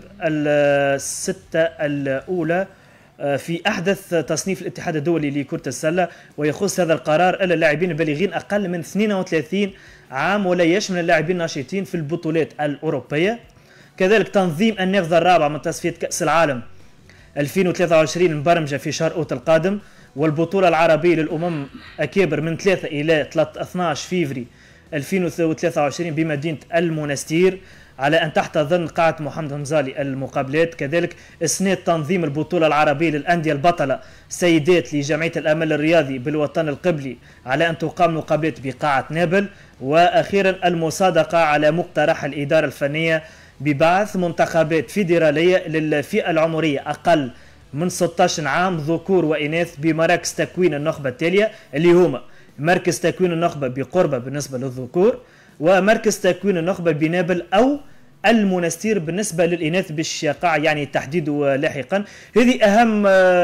Speaker 3: الستة الأولى في أحدث تصنيف الاتحاد الدولي لكرة السلة، ويخص هذا القرار إلى اللاعبين البالغين أقل من اثنين وثلاثين عام ولا يشمل اللاعبين الناشطين في البطولات الأوروبية. كذلك تنظيم النافذة الرابعة من تصفية كأس العالم ألفين وثلاثة وعشرين المبرمجة في شهر أوت القادم، والبطولة العربية للأمم أكابر من ثلاثة إلى اثناشر فيفري ألفين وثلاثة وعشرين بمدينة المنستير على أن تحتضن قاعة محمد مزالي المقابلات. كذلك إسناد تنظيم البطولة العربية للأندية البطلة سيدات لجمعية الأمل الرياضي بالوطن القبلي على أن تقام مقابلات بقاعة نابل. وأخيرا المصادقة على مقترح الإدارة الفنية ببعث منتخبات فيدرالية للفئة العمرية أقل من ستة عشر عام ذكور وإناث بمراكز تكوين النخبة التالية اللي هما مركز تكوين النخبة بقربة بالنسبة للذكور، ومركز تكوين النخبة بنابل أو المنستير بالنسبة للإناث باش يقع يعني تحديده لاحقا. هذه أهم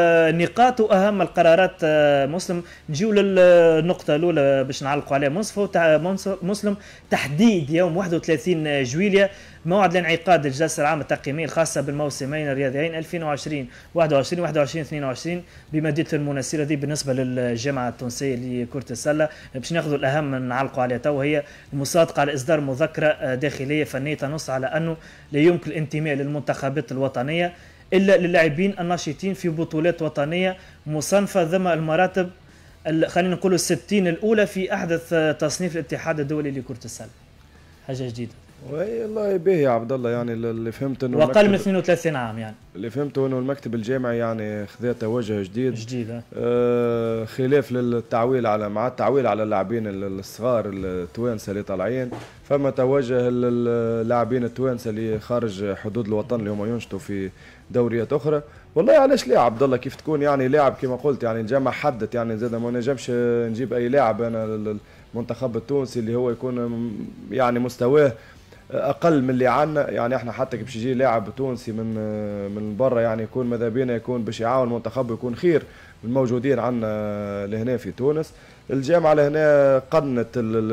Speaker 3: نقاط وأهم القرارات. مسلم نجيو للنقطة الأولى باش نعلقوا عليها منصف مسلم، تحديد يوم واحد وثلاثين جويلية موعد لانعقاد الجلسة العامة التقييمية الخاصة بالموسمين الرياضيين ألفين وعشرين واحد وعشرين واحد وعشرين اثنين وعشرين بمدينة المنستير. هذه بالنسبة للجامعة التونسية لكرة السلة. باش ناخذوا الأهم نعلقوا عليها تو، هي المصادقة على إصدار مذكرة داخلية فنية تنص على أنه لا يمكن الانتماء للمنتخبات الوطنية إلا للاعبين الناشطين في بطولات وطنية مصنفة ضمن المراتب خلينا نقولوا الستين الأولى في أحدث تصنيف الاتحاد الدولي لكرة السلة. حاجة جديدة
Speaker 4: والله باهي يا عبد الله. يعني اللي فهمت انه
Speaker 3: واقل من اثنين وثلاثين عام، يعني
Speaker 4: اللي فهمته انه المكتب الجامعي يعني خذا توجه جديد
Speaker 3: جديد
Speaker 4: آه خلاف للتعويل على مع التعويل على اللاعبين الصغار التوانسه اللي طالعين، فما توجه للاعبين التوانسه اللي خارج حدود الوطن اللي هم ينشطوا في دوريات اخرى. والله علاش لا عبد الله، كيف تكون يعني لاعب كما قلت يعني الجامعه حدت يعني زاد ما نجمش نجيب اي لاعب انا المنتخب التونسي اللي هو يكون يعني مستواه اقل من اللي عندنا. يعني احنا حتى كي باش يجي لاعب تونسي من من برا يعني يكون ماذا بينا يكون باش يعاون المنتخب يكون خير من الموجودين عندنا لهنا في تونس. الجامعه لهنا قنت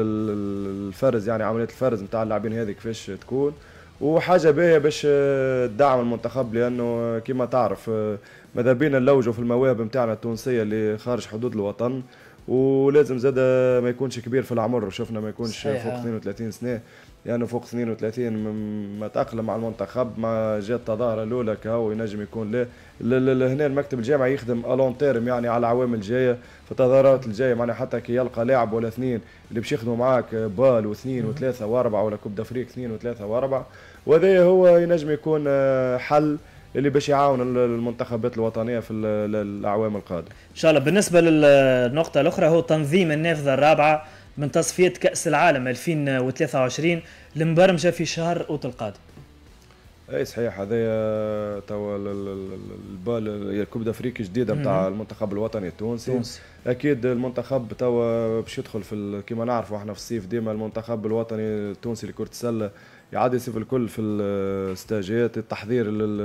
Speaker 4: الفرز يعني عمليه الفرز نتاع اللاعبين هذه كيفاش تكون، وحاجه باهيه باش تدعم المنتخب، لانه كما تعرف ماذا بينا نلوجوا في المواهب نتاعنا التونسيه اللي خارج حدود الوطن، ولازم زاد ما يكونش كبير في العمر. شفنا ما يكونش فوق اثنين وثلاثين سنه، يعني فوق اثنين وثلاثين ما تأقلم مع المنتخب ما جات التظاهره الاولى كهو ينجم يكون لا. هنا المكتب الجامعي يخدم الون تيرم يعني على العوامل الجايه في التظاهرات الجايه، معناها حتى كي يلقى لاعب ولا اثنين اللي باش يخدموا معاك بال واثنين وثلاثه واربعه ولا كوب دافريك اثنين وثلاثه واربعه، وهذا هو ينجم يكون حل اللي باش يعاون المنتخبات الوطنيه في الاعوام القادمه
Speaker 3: ان شاء الله. بالنسبه للنقطه الاخرى هو تنظيم النافذه الرابعه من تصفيه كاس العالم ألفين وثلاثة وعشرين المبرمجه في شهر اوت القادم.
Speaker 4: اي صحيح، هذا توا البال الكوب دافريك جديده نتاع المنتخب الوطني التونسي. تونس. اكيد المنتخب توا باش يدخل في كما نعرفوا احنا في الصيف ديما المنتخب الوطني التونسي لكره السله يعاد يصيف الكل في الاستاجات التحضير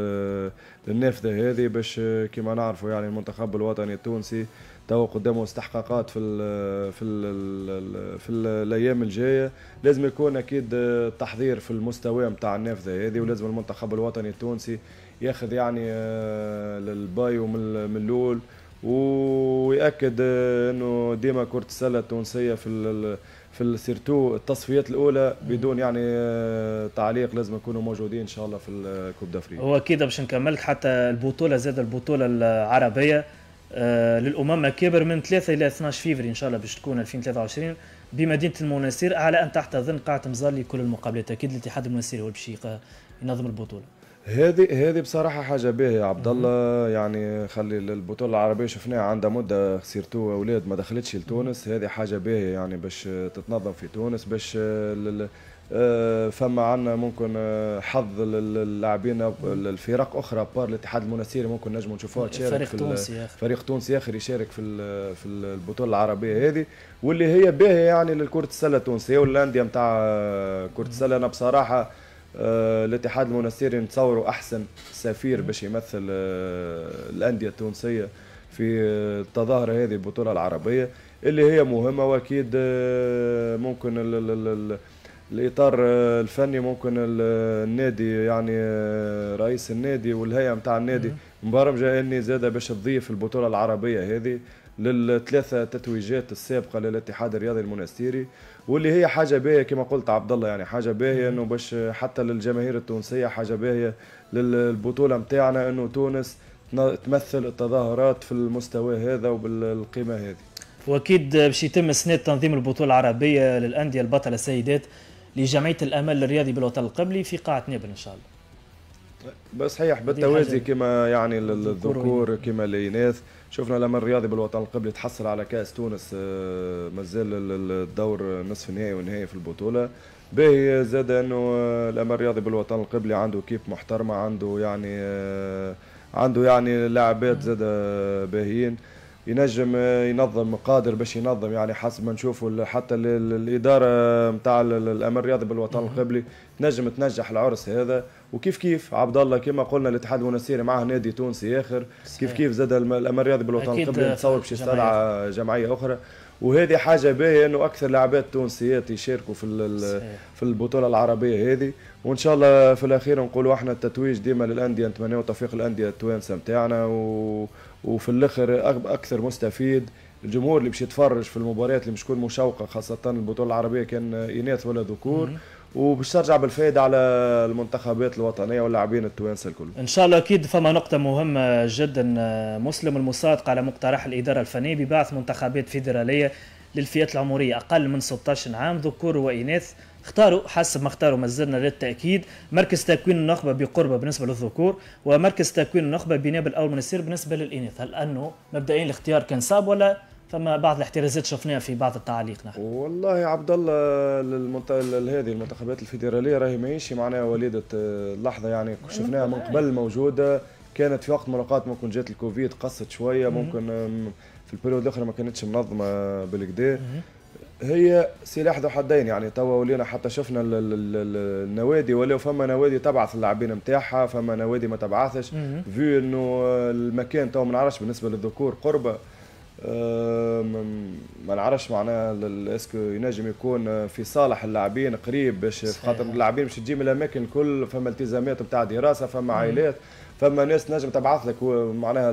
Speaker 4: للنافذه هذه، باش كما نعرفوا يعني المنتخب الوطني التونسي تو قدامه استحقاقات في ال في ال في ال الايام الجايه. لازم يكون اكيد تحضير في المستوى نتاع النافذه هذه، ولازم المنتخب الوطني التونسي ياخذ يعني البايو من الاول، ويأكد انه ديما كرة السلة التونسية في في سيرتو التصفيات الاولى بدون يعني تعليق لازم يكونوا موجودين ان شاء الله في الكوب دافريك.
Speaker 3: هو اكيد باش نكملك حتى البطولة زاد البطولة العربية آه للامم كبر من ثلاثة الى اثناش فيفري ان شاء الله باش تكون ألفين وثلاثة وعشرين بمدينه المناصير، على ان تحتضن قاعه مظلي كل المقابلات. اكيد الاتحاد المناصيري هو باش ينظم البطوله.
Speaker 4: هذه هذه بصراحه حاجه باهيه يا عبد الله، يعني خلي البطوله العربيه شفناها عندها مده سيرتو اولاد ما دخلتش لتونس، هذه حاجه باهيه يعني باش تتنظم في تونس، باش فما عندنا ممكن حظ للاعبين الفرق اخرى بار الاتحاد المناصيري ممكن نجموا نشوفوها تشارك
Speaker 3: فريق
Speaker 4: في
Speaker 3: تونسي
Speaker 4: فريق تونسي اخر يشارك في في البطوله العربيه هذه، واللي هي باهيه يعني للكره السله التونسيه والانديه نتاع كره السله. انا بصراحه آه الاتحاد المناصيري نتصوروا احسن سفير باش يمثل آه الانديه التونسيه في التظاهره هذه البطوله العربيه اللي هي مهمه، واكيد آه ممكن ال ال ال الاطار الفني ممكن النادي يعني رئيس النادي والهيئه نتاع النادي مبرمجه اني زاده باش تضيف البطوله العربيه هذه للثلاثه تتويجات السابقه للاتحاد الرياضي المناصيري، واللي هي حاجه باهيه كما قلت عبد الله، يعني حاجه باهيه انه باش حتى للجماهير التونسيه، حاجه باهيه للبطوله نتاعنا انه تونس تمثل التظاهرات في المستوى هذا وبالقيمه هذه.
Speaker 3: واكيد باش يتم اسناد تنظيم البطوله العربيه للانديه البطله السيدات لجمعيه الامل الرياضي بالوطن القبلي في قاعه نابل ان شاء الله.
Speaker 4: بس صحيح بالتوازي كما يعني للذكور كما الاناث. شفنا لما الرياضي بالوطن القبلي تحصل على كاس تونس مازال الدور نصف النهائي والنهائي في البطوله. باهي زاد انه الامل الرياضي بالوطن القبلي عنده كيب محترمه، عنده يعني عنده يعني لاعبات زاد باهيين، ينجم ينظم قادر باش ينظم يعني حسب ما نشوفوا حتى الاداره نتاع الامل الرياضي بالوطن القبلي تنجم تنجح العرس هذا. وكيف كيف عبد الله كما قلنا الاتحاد المناصيري معه نادي تونسي اخر، كيف كيف زاد الامل الرياضي بالوطن القبلي نتصور باش يستدعى جمعيه اخرى، وهذه حاجه باهيه انه اكثر لاعبات تونسيات يشاركوا في في البطوله العربيه هذه. وان شاء الله في الاخير نقولوا احنا التتويج ديما للانديه، نتمنوا توفيق الانديه التوانسه نتاعنا، و وفي الاخر اكثر مستفيد الجمهور اللي باش يتفرج في المباريات اللي باش تكون مشوقه، خاصه البطوله العربيه كان اناث ولا ذكور، وباش ترجع بالفائده على المنتخبات الوطنيه واللاعبين التوانسه الكل.
Speaker 3: ان شاء الله. اكيد فما نقطه مهمه جدا مسلم، المصادقه على مقترح الاداره الفنيه ببعث منتخبات فيدراليه للفئات العمريه اقل من ستة عشر عام ذكور واناث. اختاروا حسب ما اختاروا مازلنا للتاكيد مركز تكوين النخبه بقربه بالنسبه للذكور، ومركز تكوين النخبه بنابل او المناصير بالنسبه للاناث. هل انه مبدئيا الاختيار كان صعب ولا فما بعض الاحترازات شفناها في بعض التعاليق نحن؟
Speaker 4: والله يا عبد الله المنت... هذه المنتخبات الفيدراليه راهي ماهيش معناها وليده اللحظه، يعني شفناها من قبل موجوده، كانت في وقت من الاوقات ممكن جات الكوفيد قصت شويه، ممكن في البريود الاخرى ما كانتش منظمه بالكدا. هي سلاح ذو حدين، يعني توا ولينا حتى شفنا ال ال ال النوادي ولاو فما نوادي تبعث اللاعبين نتاعها، فما نوادي ما تبعثش، في انه المكان توا ما نعرفش بالنسبه للذكور قربه، أه ما نعرفش معناها اسكو ينجم يكون في صالح اللاعبين قريب، باش خاطر اللاعبين باش تجي من الاماكن الكل، فما التزامات نتاع دراسه، فما عائلات، فما ناس نجم تبعث لك معناها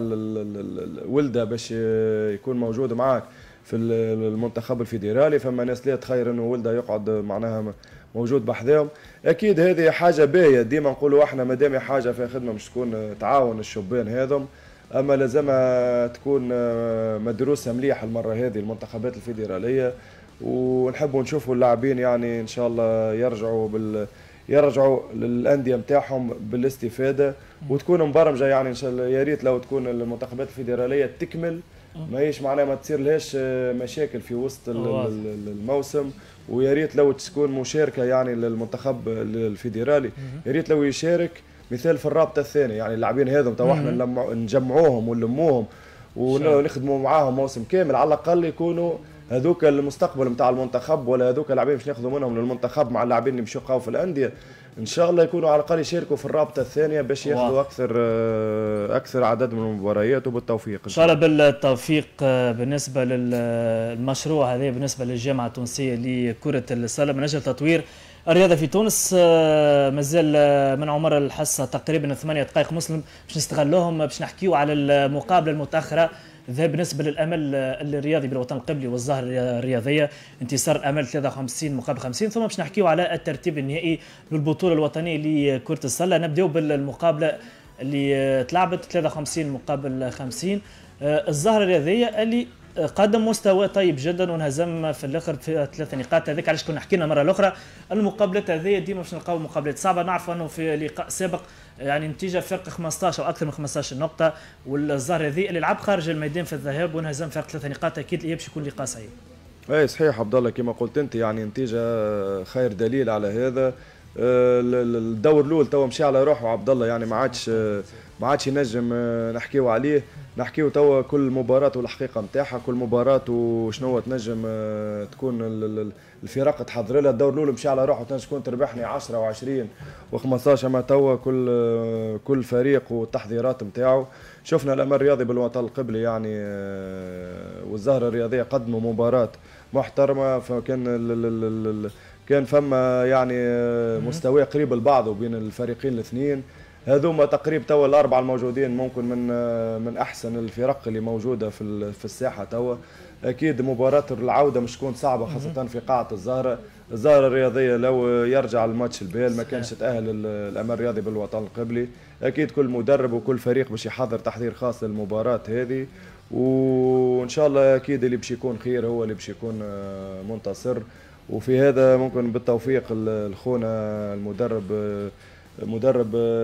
Speaker 4: الولده باش يكون موجود معاك في المنتخب الفيدرالي، فما ناس لا تخير انه ولده يقعد معناها موجود بحذاهم. اكيد هذه حاجه باهيه، ديما نقولوا احنا مادام حاجه فيها خدمه مش تكون تعاون الشبان هذم، اما لازمها تكون مدروسه مليح المره هذه المنتخبات الفيدراليه، ونحبوا نشوفوا اللاعبين يعني ان شاء الله يرجعوا بال يرجعوا للانديه نتاعهم بالاستفاده، وتكون مبرمجه يعني ان شاء الله. يا ريت لو تكون المنتخبات الفيدراليه تكمل، ماهيش معناها ما تصير لهاش مشاكل في وسط الموسم، ويا ريت لو تكون مشاركه يعني للمنتخب الفيدرالي، يا ريت لو يشارك مثال في الرابطه الثانيه، يعني اللاعبين هذم تو احنا نجمعوهم ونلموهم ونخدموا معاهم موسم كامل، على الاقل يكونوا هذوك المستقبل نتاع المنتخب، ولا هذوك اللاعبين باش ناخذوا منهم للمنتخب مع اللاعبين اللي مشوا في الانديه، ان شاء الله يكونوا على الاقل يشاركوا في الرابطه الثانيه باش ياخذوا اكثر اكثر عدد من المباريات، وبالتوفيق
Speaker 3: ان شاء الله. بالتوفيق بالنسبه للمشروع هذا بالنسبه للجامعه التونسيه لكره السله من اجل تطوير الرياضه في تونس. مازال من عمر الحصه تقريبا ثمانية دقائق مسلم باش نستغلوهم باش نحكيو على المقابله المتاخره ذهب بالنسبه للامل الرياضي بالوطن القبلي والزهر الرياضيه، انتصار الامل ثلاثة وخمسين مقابل خمسين، ثم باش نحكيو على الترتيب النهائي للبطوله الوطنيه لكره السله. نبداو بالمقابله اللي تلعبت ثلاثة وخمسين مقابل خمسين، الزهره الرياضيه اللي قدم مستوى طيب جدا وانهزم في الاخر في ثلاث نقاط. هذيك علاش كنا حكينا مره الاخرى المقابلات هذه ديما باش نلقاو مقابلات صعبه. نعرف انه في لقاء سابق يعني نتيجه فرق خمسطاش او اكثر من خمسطاش نقطه، والزهر هذه اللي لعب خارج الميدان في الذهاب وانهزم فرق ثلاث نقاط، اكيد باش يكون لقاء صعيب.
Speaker 4: اي صحيح عبد الله كما قلت انت، يعني نتيجه خير دليل على هذا. الدور الاول توا مشى على روحه عبد الله، يعني ما عادش ما عادش ينجم نحكيو عليه. نحكيو توا كل مباراة والحقيقة نتاعها، كل مباراة وشنو تنجم تكون الفرق تحضر لها. الدور الأول مشى على روحه، تنجم تكون تربحني عشرة وعشرين وخمسطاش، أما توا كل كل فريق والتحضيرات نتاعو. شفنا الأمل الرياضي بالوطن القبلي يعني والزهرة الرياضية قدموا مباراة محترمة، فكان كان فما يعني مستوى قريب لبعض بين الفريقين الاثنين. هذوما تقريبا توا الاربعه الموجودين ممكن من من احسن الفرق اللي موجوده في في الساحه توا. اكيد مباراه العوده مش تكون صعبه خاصه في قاعه الزهره. الزهره الرياضيه لو يرجع الماتش البال ما كانش تاهل الامل الرياضي بالوطن القبلي. اكيد كل مدرب وكل فريق باش يحضر تحضير خاص للمباراه هذه، وان شاء الله اكيد اللي باش يكون خير هو اللي باش يكون منتصر. وفي هذا ممكن بالتوفيق لخونا المدرب مدرب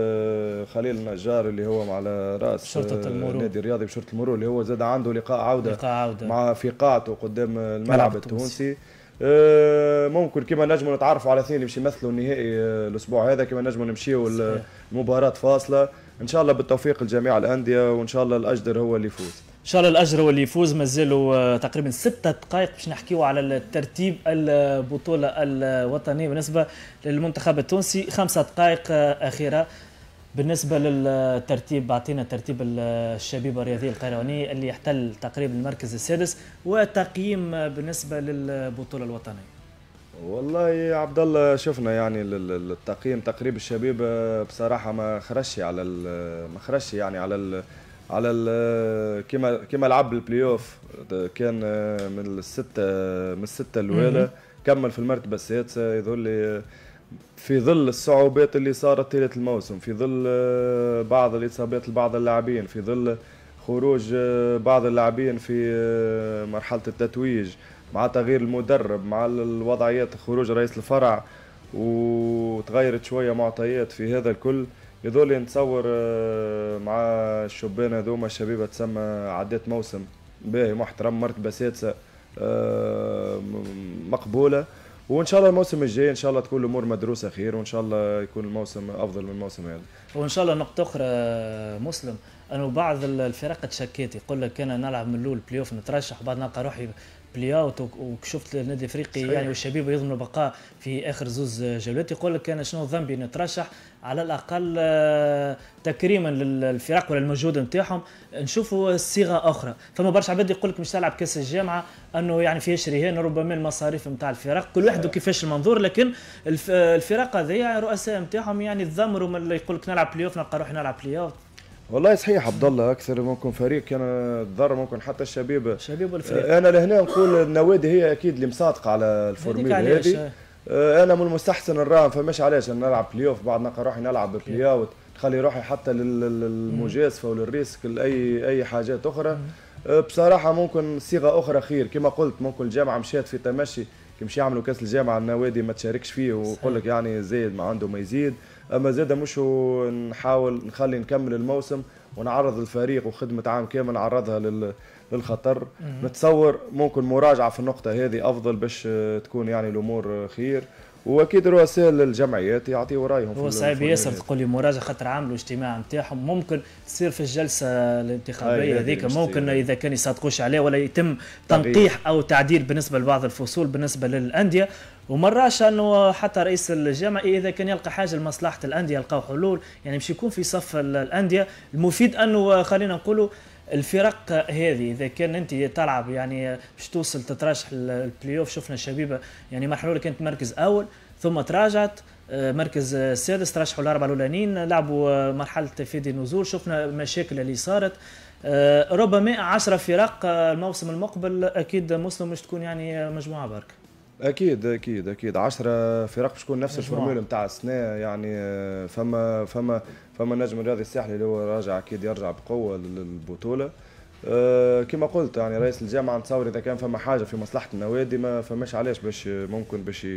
Speaker 4: خليل النجار اللي هو على راس
Speaker 3: شرطة المرور،
Speaker 4: النادي الرياضي بشرطة المرور، اللي هو زاد عنده لقاء عودة,
Speaker 3: لقاء عودة. مع
Speaker 4: في قاعته قدام الملعب التونسي. ممكن كما نجموا نتعرفوا على اثنين اللي باش يمثلوا النهائي الاسبوع هذا، كما نجموا نمشيوا المباراة فاصلة. ان شاء الله بالتوفيق لجميع الاندية، وان شاء الله الاجدر هو اللي يفوز.
Speaker 3: ان شاء الله الاجر هو اللي يفوز. مازالوا تقريبا ستة دقائق باش نحكيو على الترتيب البطوله الوطنيه بالنسبه للمنتخب التونسي. خمسة دقائق اخيره بالنسبه للترتيب. اعطينا ترتيب الشبيبه الرياضيه القيروانيه اللي يحتل تقريبا المركز السادس، وتقييم بالنسبه للبطوله الوطنيه.
Speaker 4: والله يا عبد الله شفنا يعني التقييم تقريبا الشبيبه بصراحه ما خرجش على ما خرجش يعني على ال على ال كما كما لعب البلاي اوف، كان من السته من السته الاولى كمل في المرتبه السادسه. يظل لي في ظل الصعوبات اللي صارت طيله الموسم، في ظل بعض الاصابات لبعض اللاعبين، في ظل خروج بعض اللاعبين في مرحله التتويج، مع تغيير المدرب، مع الوضعيات خروج رئيس الفرع وتغيرت شويه معطيات. في هذا الكل يظل نتصور مع الشبان هذوما الشبيبه تسمى عدات موسم باهي محترم، مرتبه سادسه مقبوله. وان شاء الله الموسم الجاي ان شاء الله تكون الامور مدروسه خير، وان شاء الله يكون الموسم افضل من الموسم هذا.
Speaker 3: وان شاء الله نقطه اخرى مسلم، انه بعض الفرق تشكيت يقول لك انا نلعب من الاول بلاي اوف نترشح، بعد نلقى روحي بلاي اوت، وشفت النادي الافريقي يعني والشبيبه يضمنوا البقاء في اخر زوز جولات. يقول لك انا شنو ذنبي نترشح، على الاقل تكريما للفرق ولا المجهود نتاعهم نشوفوا صيغه اخرى. فما برشا عباد يقول لك مش تلعب كاس الجامعه انه يعني فيهاش رهان، ربما المصاريف نتاع الفرق كل واحد وكيفاش المنظور، لكن الفرق هذه رؤساء نتاعهم يعني تذمروا من اللي يقول لك نلعب بلاي اوف نلقى روحي نلعب بلاي اوت.
Speaker 4: والله صحيح عبد الله، اكثر ممكن فريق كان تضر، ممكن حتى الشبيبه
Speaker 3: الشبيبه والفريق.
Speaker 4: انا لهنا نقول النوادي هي اكيد اللي مصادقه على الفورميلا هذه. انا من المستحسن نراهم فماش علاش نلعب بلاي اوف بعد نلقى روحي نلعب بلاي اوت، تخلي روحي حتى للمجازفه وللريسك لاي اي حاجات اخرى. بصراحه ممكن صيغه اخرى خير، كما قلت ممكن الجامعه مشات في تمشي كي مش يعملوا كاس الجامعه النوادي ما تشاركش فيه ويقول لك يعني زايد ما عنده ما يزيد، اما زاد مش نحاول نخلي نكمل الموسم ونعرض الفريق وخدمه عام كامل نعرضها لل للخطر. نتصور ممكن مراجعه في النقطه هذه افضل باش تكون يعني الامور خير، واكيد رؤساء الجمعيات يعطيوا رايهم.
Speaker 3: هو صعيب ياسر تقول لي مراجعه خاطر عملوا اجتماع نتاعهم، ممكن تصير في الجلسه الانتخابيه هذيك ممكن اذا كان يصادقوش عليه ولا يتم تنقيح او تعديل بالنسبه لبعض الفصول بالنسبه للانديه. ومراش انه حتى رئيس الجامعه اذا كان يلقى حاجه لمصلحه الانديه يلقاو حلول، يعني مش يكون في صف الانديه. المفيد انه خلينا نقولوا الفرق هذه اذا كان انت تلعب يعني باش توصل تترشح البلاي اوف. شفنا الشبيبه يعني مرحله كانت مركز اول ثم تراجعت مركز سادس، ترشحوا الاربعه الاولانيين لعبوا مرحله تفادي النزول. شفنا المشاكل اللي صارت. ربما عشرة فرق الموسم المقبل اكيد مسلم مش تكون يعني مجموعه برك.
Speaker 4: اكيد اكيد اكيد عشرة فرق باش تكون نفس الفورمولا نتاع السنه يعني. فما فما فما النجم الرياضي الساحلي اللي هو راجع اكيد يرجع بقوه للبطوله. أه كما قلت يعني رئيس الجامعه نتصور اذا كان فما حاجه في مصلحه النوادي ما فماش علاش باش ممكن باش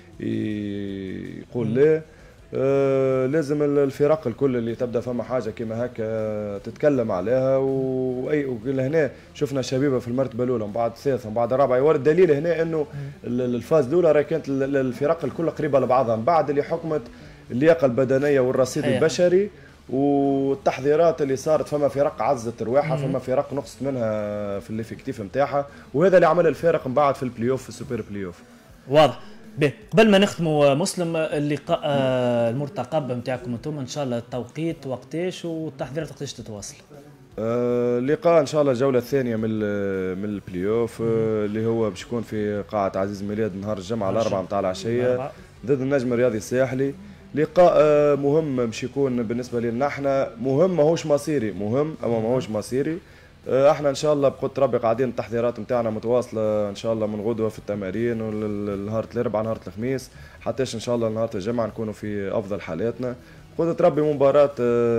Speaker 4: يقول لا. أه لازم الفرق الكل اللي تبدا فما حاجه كما هكا تتكلم عليها، واي هنا شفنا شبيبه في المرتبه الاولى من بعد الثالثه من بعد الرابعه، يورد دليل هنا انه الفاز الاولى راه كانت الفرق الكل قريبه لبعضها، من بعد اللي حكمت اللياقه البدنيه والرصيد أيه. البشري والتحضيرات اللي صارت، فما فرق عزت رواحها، فما فرق نقصت منها في الافكتيف نتاعها، وهذا اللي عمل الفارق من بعد في البلاي اوف في السوبر بلاي اوف. واضح.
Speaker 3: بيه قبل ما نختموا مسلم اللقاء آه المرتقب نتاعكم انتم ان شاء الله التوقيت وقتاش والتحضيرات وقتاش تتواصل؟
Speaker 4: آه لقاء ان شاء الله الجوله الثانيه من من البلاي اوف آه اللي هو باش يكون في قاعه عزيز ميلاد نهار الجمعه الاربعاء نتاع العشيه ضد النجم الرياضي الساحلي. لقاء آه مهم باش يكون بالنسبه لنا احنا، مهم ماهوش مصيري، مهم اما ماهوش مصيري. احنا ان شاء الله بقدر ربي قاعدين التحضيرات نتاعنا متواصله ان شاء الله من غدوه في التمارين ونهار الاربعاء نهار الخميس حتىش ان شاء الله نهار الجمعه نكونوا في افضل حالاتنا. قدرة ربي مباراه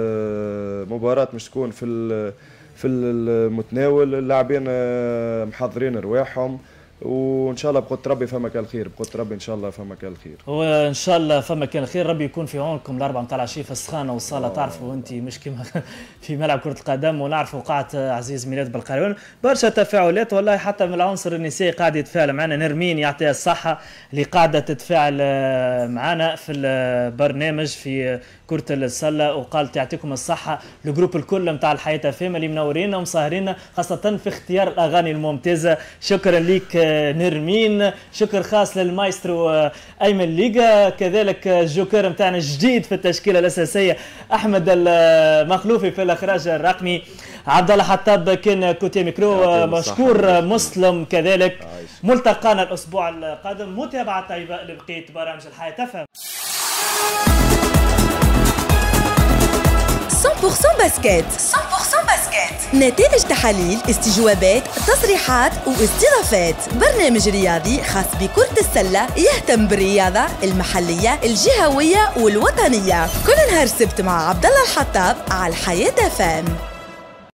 Speaker 4: مباراه مش تكون في في المتناول، اللاعبين محضرين رواحهم وان شاء الله بقدر ربي فما كان الخير، بقدر ربي ان شاء الله فما كان الخير.
Speaker 3: وان شاء الله فما كان الخير، ربي يكون في عونكم الاربعه نتاع العشيه في السخانه والصاله. تعرفوا انت مش كيما في ملعب كره القدم، ونعرفوا قاعه عزيز ميلاد بالقروان برشا تفاعلات والله، حتى من العنصر النسائي قاعد يتفاعل معنا. نرمين يعطيها الصحه اللي قاعده تتفاعل معنا في البرنامج في كرة السلة، وقالت يعطيكم الصحة الجروب الكل نتاع الحياة فيما اللي منورينا ومسهرينا خاصة في اختيار الأغاني الممتازة. شكرا لك نرمين، شكر خاص للمايسترو أيمن ليغا، كذلك الجوكر نتاعنا الجديد في التشكيلة الأساسية أحمد المخلوفي في الإخراج الرقمي، عبد الله حطاب كان كوتي ميكرو، مشكور مسلم كذلك. ملتقانا الأسبوع القادم، متابعة طيبة لبقية برامج الحياة تفهم.
Speaker 1: مية بالمية باسكت.
Speaker 2: مية بالمية باسكت.
Speaker 1: نتائج تحاليل، استجوابات، تصريحات واستضافات. برنامج رياضي خاص بكرة السلة يهتم بالرياضة المحلية الجهوية والوطنية. كل نهار سبت مع عبد الله الحطاب على الحياة فام.